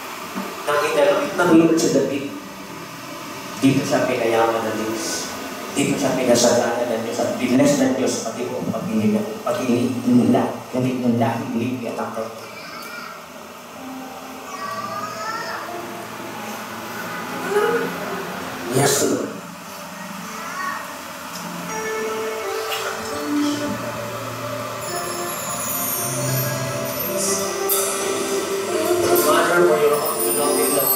Nang inalawit ng Lord sa David, dito siya pinayaman ng Diyos. Dito siya pinasalanan ng Diyos at binless ng Diyos pati po pag-ilig pag-ilig nila, galit ng lahing Levi at ang Corte. Yes, Lord. Mother, for your loving love.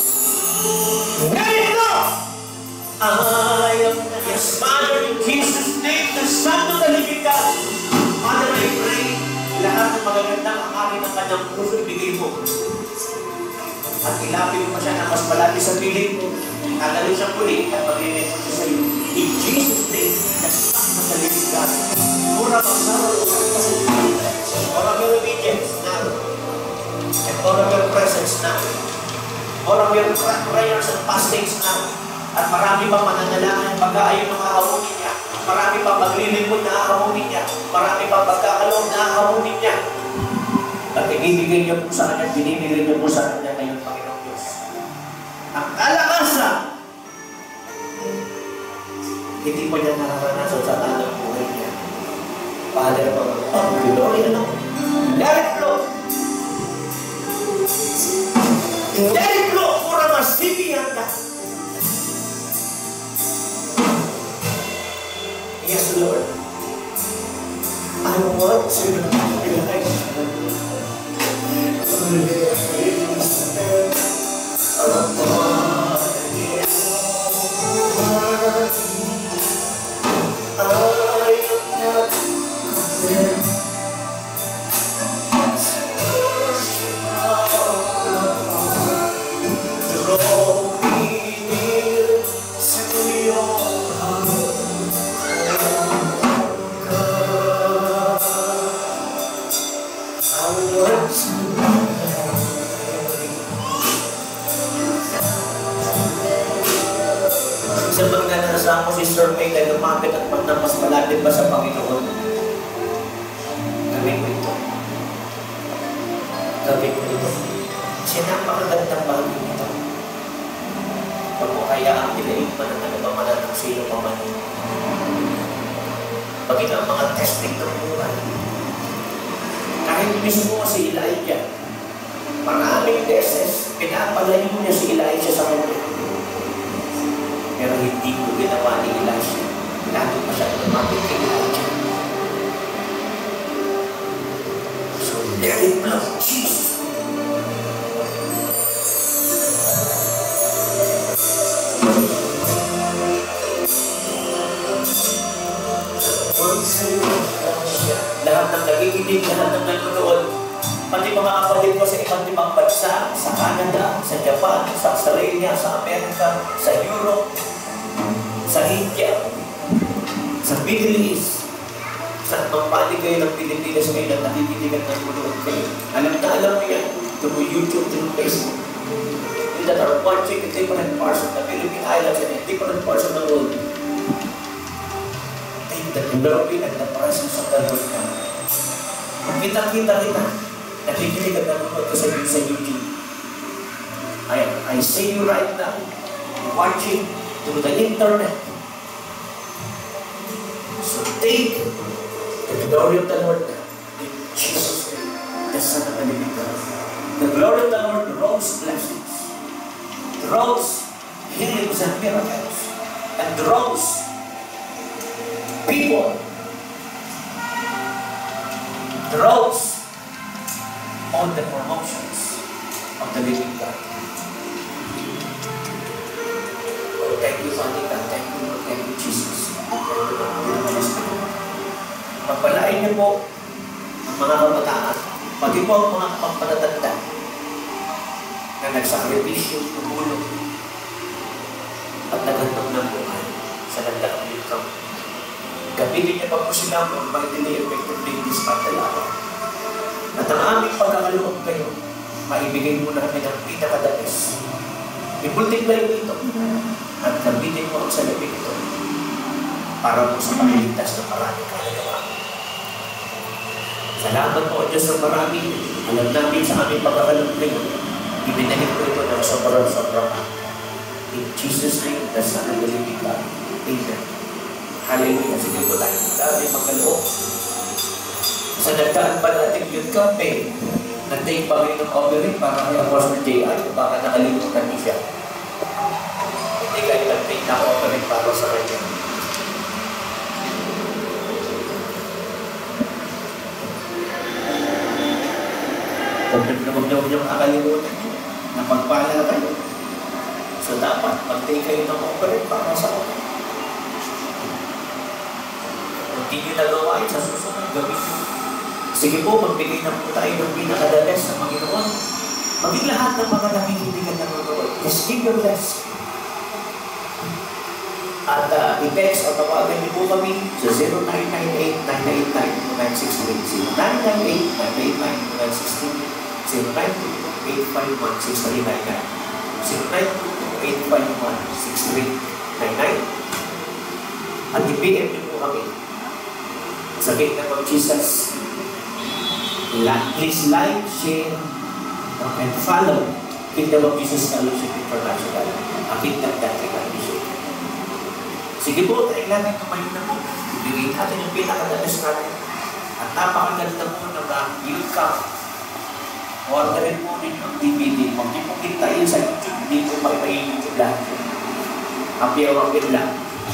Ganito! I am yes, Father, in Jesus' name, the Son of the living God. Father, I pray, lahat ng magagandang akari ng kanyang puso, ibigay mo. At ilapin mo siya na mas malaki sa piling mo. Tatalo siya muli at mag-inig mo siya sa iyo. In Jesus' name, the Son of the living God. Mura magsawal o all of your obedience now. And all of your presence now. All of your prayers and fastings now. At marami pang mananalangin pag-aayon ng ahamunin niya. Marami pang maglilingkod na ahamunin niya. Marami pang pagkakalong na ahamunin niya. At ibibigay niyo po sa kanya, binibigay niyo po sa kanya ngayon, Panginoong Diyos. Ang kalakasan, hindi po niya nararanasan sa tanong buhay niya. Father, oh, glory na. Let it flow. Let it flow for a masipihan ka. Yes, Lord. I want to be like you. Sa magnanasa ko si Sir May na lumapit at magna mas malapit pa sa Panginoon. Gawin ko ito. Gawin ko ito. Siya napakagandang bagay nito. Huwag mo kaya ang pinayin pa ng ano ba man ng sino pa man. Pagin ang mga testing ng buhay. Kahit mismo si Elijah, maraming beses, pinapalayo niya si Elijah sa kanya. Pero hindi ko ginawa ni Elijah. Lalo pa siya lumapit kay Elijah. So, let it blow, Jesus. Lahat ng nakikinig, lahat ng nanonood, pati mga kapatid ko sa iba't ibang bansa, sa Canada, sa Japan, sa Australia, sa Amerika, sa Europe, sa India, sa Middle East, sa pampanig kayo ng Pilipinas ngayon at nakikinig at nanonood kayo. Alam na alam mo yan, through YouTube, through Facebook. You that are watching in different parts of the Philippine Islands and in different parts of the world. Take the glory and the presence of the Lord now. Kung kita-kita kita, nakikinig at nanonood ka sa YouTube. I, I see you right now, watching through the internet. So take the glory of the Lord now. In Jesus' name, the Son of the living God. The glory of the Lord draws blessings, draws healings and miracles, and draws people, draws all the promotions of the living God. Oh, thank you, Father God. Thank you, Lord. Thank you, Jesus. Pagpalain niyo po ang mga kabataan, pati po ang mga pagpatatanda na nagsakripisyo, tumulong, at nagandang ng buhay sa nagdaang lingkang. Gamitin niya pa po sila ang mightily effective in this battle hour. At ang aming pagkakaloob kayo, maibigay mo namin ang pinakadabis. I-multiply mo ito at gamitin mo ang salapin ito para po sa pagliligtas ng maraming kalagawa. Salamat po, Diyos, ng marami. Alam namin sa aming pagkakaloob kayo, ibinahid ko ito ng sobrang-sobrang. In Jesus' name, the Son of the living God. Amen. Hallelujah. Sige po tayo. Dami magkaloob. Sa nagdaan pa natin youth campaign, nag-take pa rin ng offering para kay Apostle J R. Baka nakalimutan niyo siya. Hindi kayo nag-take na offering para sa kanya. Huwag na huwag na huwag niyong kakalimutan niyo na magpala kayo. So dapat mag-take kayo ng offering para sa kanya. Kung hindi nyo nagawa yun, sa susunod, gawin nyo. Sige po, magbigay na po tayo ng pinakadalas sa Panginoon. Maging lahat ng mga nakikinig at nanonood. Just give your best. At uh, i-text o tawagan niyo po kami sa zero nine nine eight, nine eight nine, two nine six three, zero nine nine eight, nine eight nine, two nine six three, zero nine two two, eight five one, six three nine nine, zero nine two two, eight five one, six three nine nine. At i-P M niyo po kami sa Kingdom of Jesus. Please like, share, and follow Kingdom of Jesus Fellowship International. Ang Kingdom Country Mission. Sige po, tayo natin tumayo na po. Ibigay natin yung pinakadalas natin. At napakaganda po ng uh, youth camp. Orderin po ninyo ang D V D. Mag-ipukit tayo sa YouTube. Hindi po makipayin-YouTube lahat. Apir-apir lang.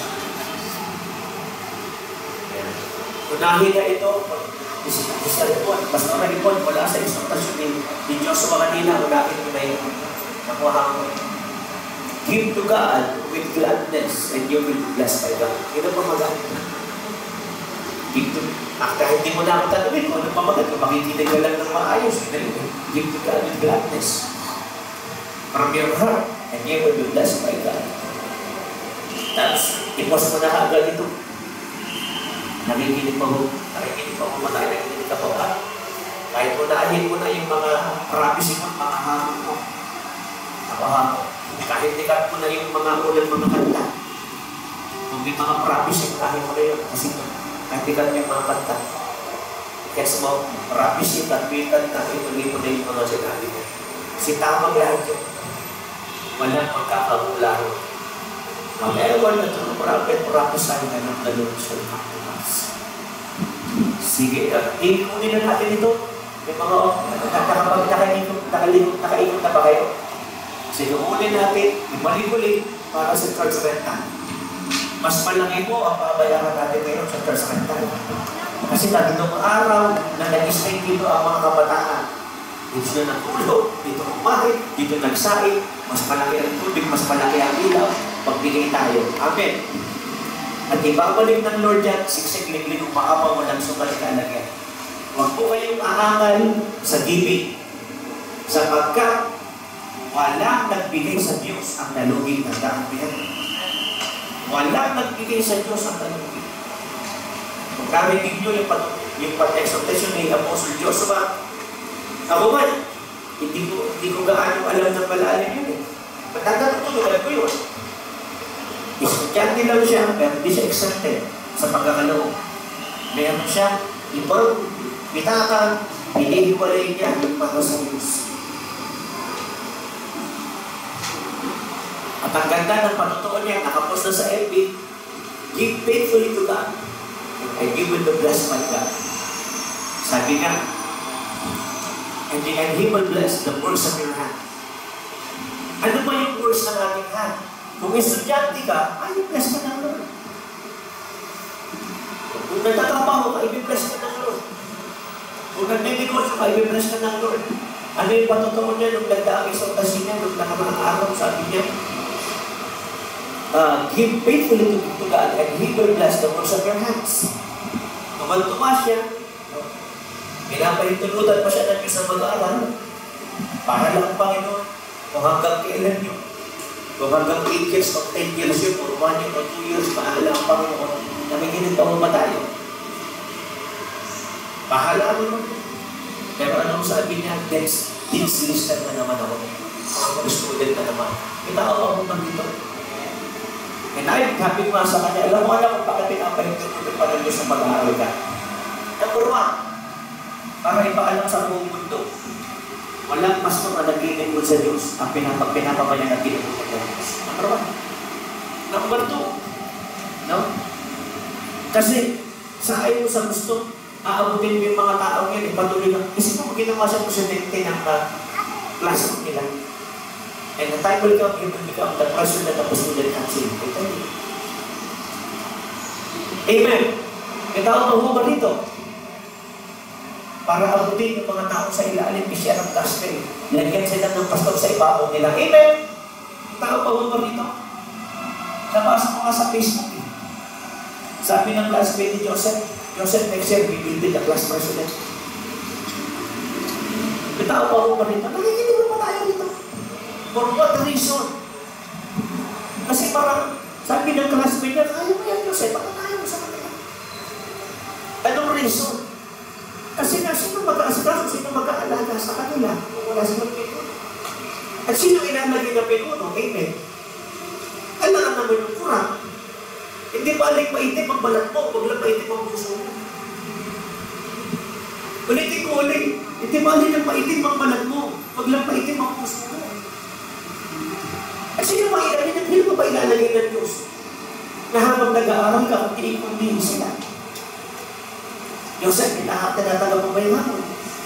Unahin na ito, isa report, basta na report mula sa exhortasyon ni, ni Diyos sa mga kanila, unahin mo na yun. Nakuha mo. Give to God with gladness and you will be blessed by God. Ito pa mag-ahin na. Give to, ah, kahit hindi mo na ako tanawin, kung ano pa mag-ahin, kung makikinig ka lang ng maayos, give to God with gladness from your heart and you will be blessed by God. Tapos, ipos mo na agad ito. Nakikinig pa mo, nakikinig pa mo, nakikinig ka pa ba? Kahit mo naahin mo na yung mga prophecy mo, mga hamon mo. Napahamon. Kahit nikat mo na yung mga ulang mga kanta. Kung may mga prophecy, naahin mo na yun. Kasi kahit nikat yung mga kanta. Yes mo, prophecy, katwitan, nakituloy mo na yung mga sinabi mo. Kasi tamang lahat yun. Walang magkakagularo. Mag-ewan na ito ng prophet, prophesy na ng dalawang siya. Sige, ikunin na natin ito. May mga nakapag nakaikot na ba kayo? Sige, unin natin, imali-uli para sa church rental. Mas malaki po ang babayaran natin ngayon sa church rental. Kasi tatlong araw na nag-stay dito ang mga kabataan. Dito sila natulog, dito kumain, dito nagsaing, mas malaki ang tubig, mas malaki ang ilaw, pagbigay tayo. Amen. At ibabalik ng Lord yan, siksik-liklik kung maapaw walang sumalik alagyan. Huwag po kayong aangal sa giving. Sapagkat walang nagbigay sa Diyos ang nalugin ng daanan. Walang nagbigay sa Diyos ang nalugin. Kung karinig nyo yung, yung pag-exhortation ni Apostle Joshua, ako man, hindi ko, hindi ko gaano alam ng malalim yun eh. Pagtatatutunan ko yun. Estudyante lang siya, pero hindi siya exempted sa pagkakaloob. Meron siya, ipag, pitaka, hinihiwalay niya yung para sa Diyos. At ang ganda ng patutuon niya, nakapost na sa F B, give faithfully to God, and you will be blessed by God. Sabi nga, and the and He will bless the works of your hand. Ano ba yung works ng ating hand? Kung estudyante ka, ay, i-bless ka ng Lord. Kung nagtatrabaho ka, i-bless ka ng Lord. Kung nagdinegosyo ka, i-bless ka ng Lord. Ano yung patutuon niya nung nagdaang exhortasyon niya, nung nakaraang araw, sabi niya, uh, give faithfully to, to God, and He will bless the works of your hands. Tumal-tuma siya, pinapahintulutan pa siya ng Diyos sa mag-aaral. Para lang, Panginoon, kung hanggang kailan yun, kung hanggang eight years o ten years yun, or one year o two years, pahala ang Panginoon, namiginig pa mo tayo. Pahala mo. Pero anong sabi niya, next, kids lister na naman ako. Mga student na naman. Itao ako man dito. And I'm happy nga sa kanya. Alam mo, alam mo, bakit pinapahintulutan pa rin Diyos sa mag-aaral ka? Number one, para ipaalam sa buong mundo. Walang pastor na nag-iinipod sa Diyos ang pinapapaya na ginipod sa Diyos. Number one. Number two. No? Kasi sa ayaw mo sa gusto, aabutin mo yung mga taong yan, ipatuloy ka. Kasi kung ginawa siya presidente ng uh, classroom nila, and the time will come, you will become the president of the student council. Ito yun. Amen. May tao mo ba dito? Para abutin yung mga tao sa ilalim, isya ng gospel. Lagyan sila ng pastor sa ibabaw nila. Amen. Tao pa mo ba dito? Nabasa ko nga sa Facebook. Eh. Sabi ng classmate ni Joseph, Joseph next year, we will be the class president. May tao pa mo ba dito? Nakikinig mo pa tayo dito. For what reason? Kasi parang, sabi ng classmate niya, ayaw mo yan, Joseph, bakit ayaw mo sa kanila? Anong reason? Kasi nga, sino mag-aasikaso, sino mag-aalaga sa kanila kung wala silang pinuno? At sino ilalagay ng pinuno? Amen. Alam naman yung kurang. Hindi balik maitim ang balat mo, wag lang maitim ang puso mo. Ulitin ko ulit, hindi balik ang maitim ang balat mo, wag lang maitim ang puso mo. At sino ba ilalagay, hindi mo ba ilalagay ng Diyos? Na habang nag-aaral ka, unti-unti sila. Joseph, lahat na natalaw mo ba yung hapon?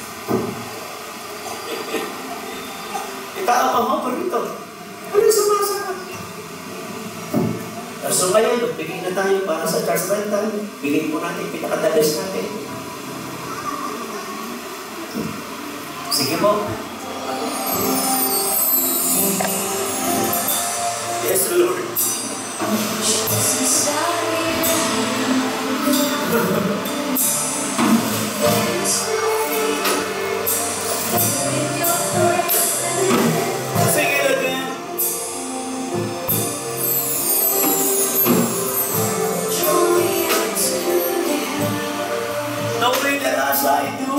Itao pa mo pa rito. Ano sumasarap? So ngayon, magbigay na tayo para sa church rental. Bigay po natin, pinakadalas natin. Sige po. Yes, Lord. Sing it again. Knowing that as I do,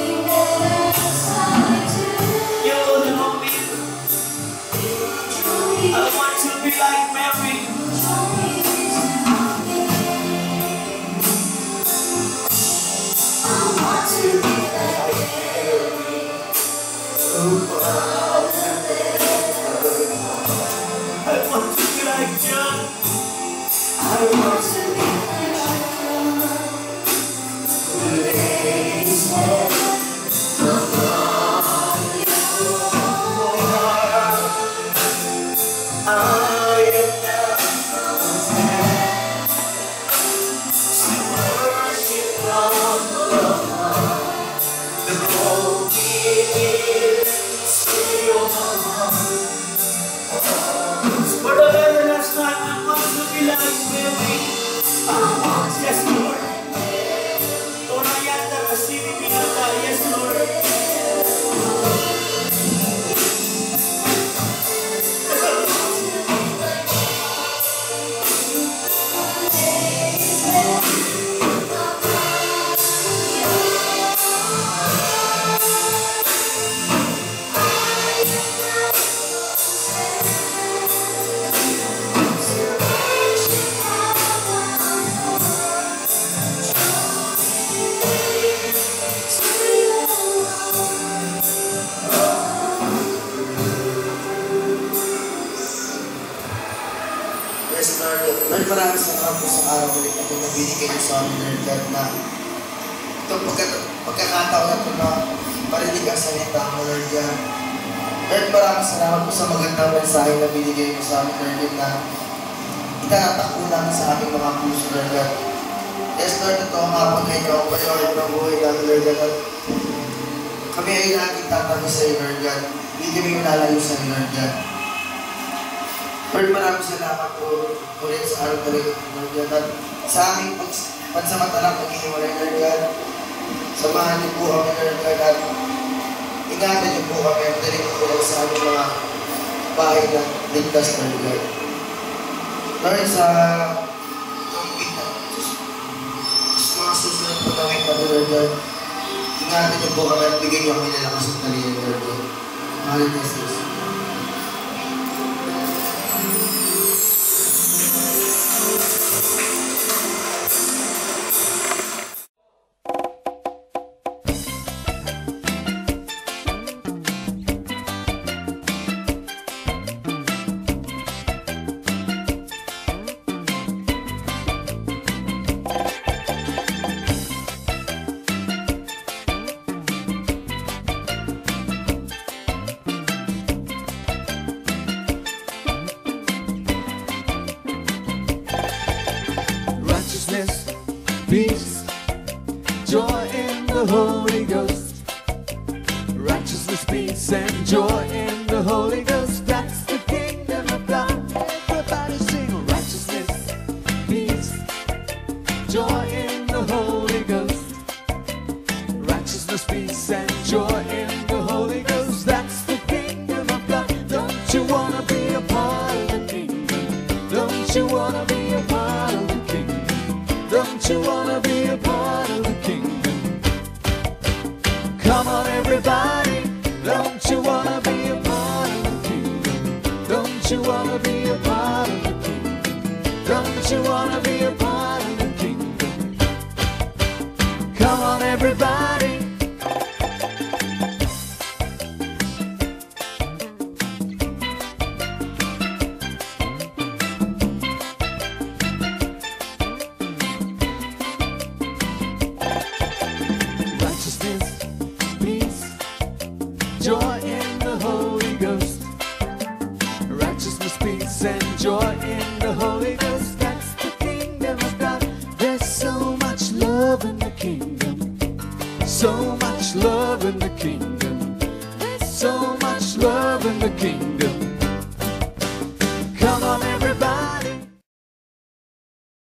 you will know me. I want to be like Mary. I want to be like Mary. I want to be like John. I want to be like John. Praise Him. I am now content to worship God the Lord. The broken still for the very last time, I want to be like Mary. I want, yes, Lord. Torayanda kasini pinata, yes, Lord. Lord, maraming salamat po sa araw ulit na ito na binigay niyo sa amin, Lord God, na itong pagka, pagkakataon na ito na parinig ang salita mo, Lord God. Lord, maraming salamat po sa magandang mensahe na binigay niyo sa amin, Lord God, na itatatakbo namin sa aming mga puso, Lord God. Yes, Lord, ito ang hapon na ikaw, payorin ng buhay namin, Lord God. Kami ay laging tatabi sa iyo, Lord God. Hindi kami malalayo sa iyo, Lord God. Lord, maraming salamat po ulit sa araw talaga, Lord God. At sa aming pansamantalang pag-ihiwalay, Lord God, samahan niyo po kami, Lord God, at ingatan niyo po kami at dali po lang sa aming mga bahay na ligtas, Lord God. Lord, sa mga susunod po gawin kami, Lord God, ingatan niyo po kami at bigyan niyo kami na lakas at taliyan, Lord God. Mahalin Jesus. peace, joy in the Holy Ghost. Righteousness, peace, and joy in the Holy Ghost. That's the kingdom of God. Everybody sing. Righteousness, peace, joy in the Holy Ghost. Righteousness, peace, and joy in the Holy Ghost. That's the kingdom of God. Don't you wanna be a part of the kingdom? Don't you wanna be a part of the kingdom? Don't you wanna be a part of the kingdom? Come on, everybody. Don't you wanna be a part of the kingdom? Don't you wanna be a part of the kingdom? Don't you wanna be a part of the kingdom? Come on, everybody. Righteousness, peace, joy in the Holy Ghost. Righteousness, peace, and joy in the Holy Ghost. That's the kingdom of God. There's so much love in the kingdom. So much love in the kingdom. There's so much love in the kingdom.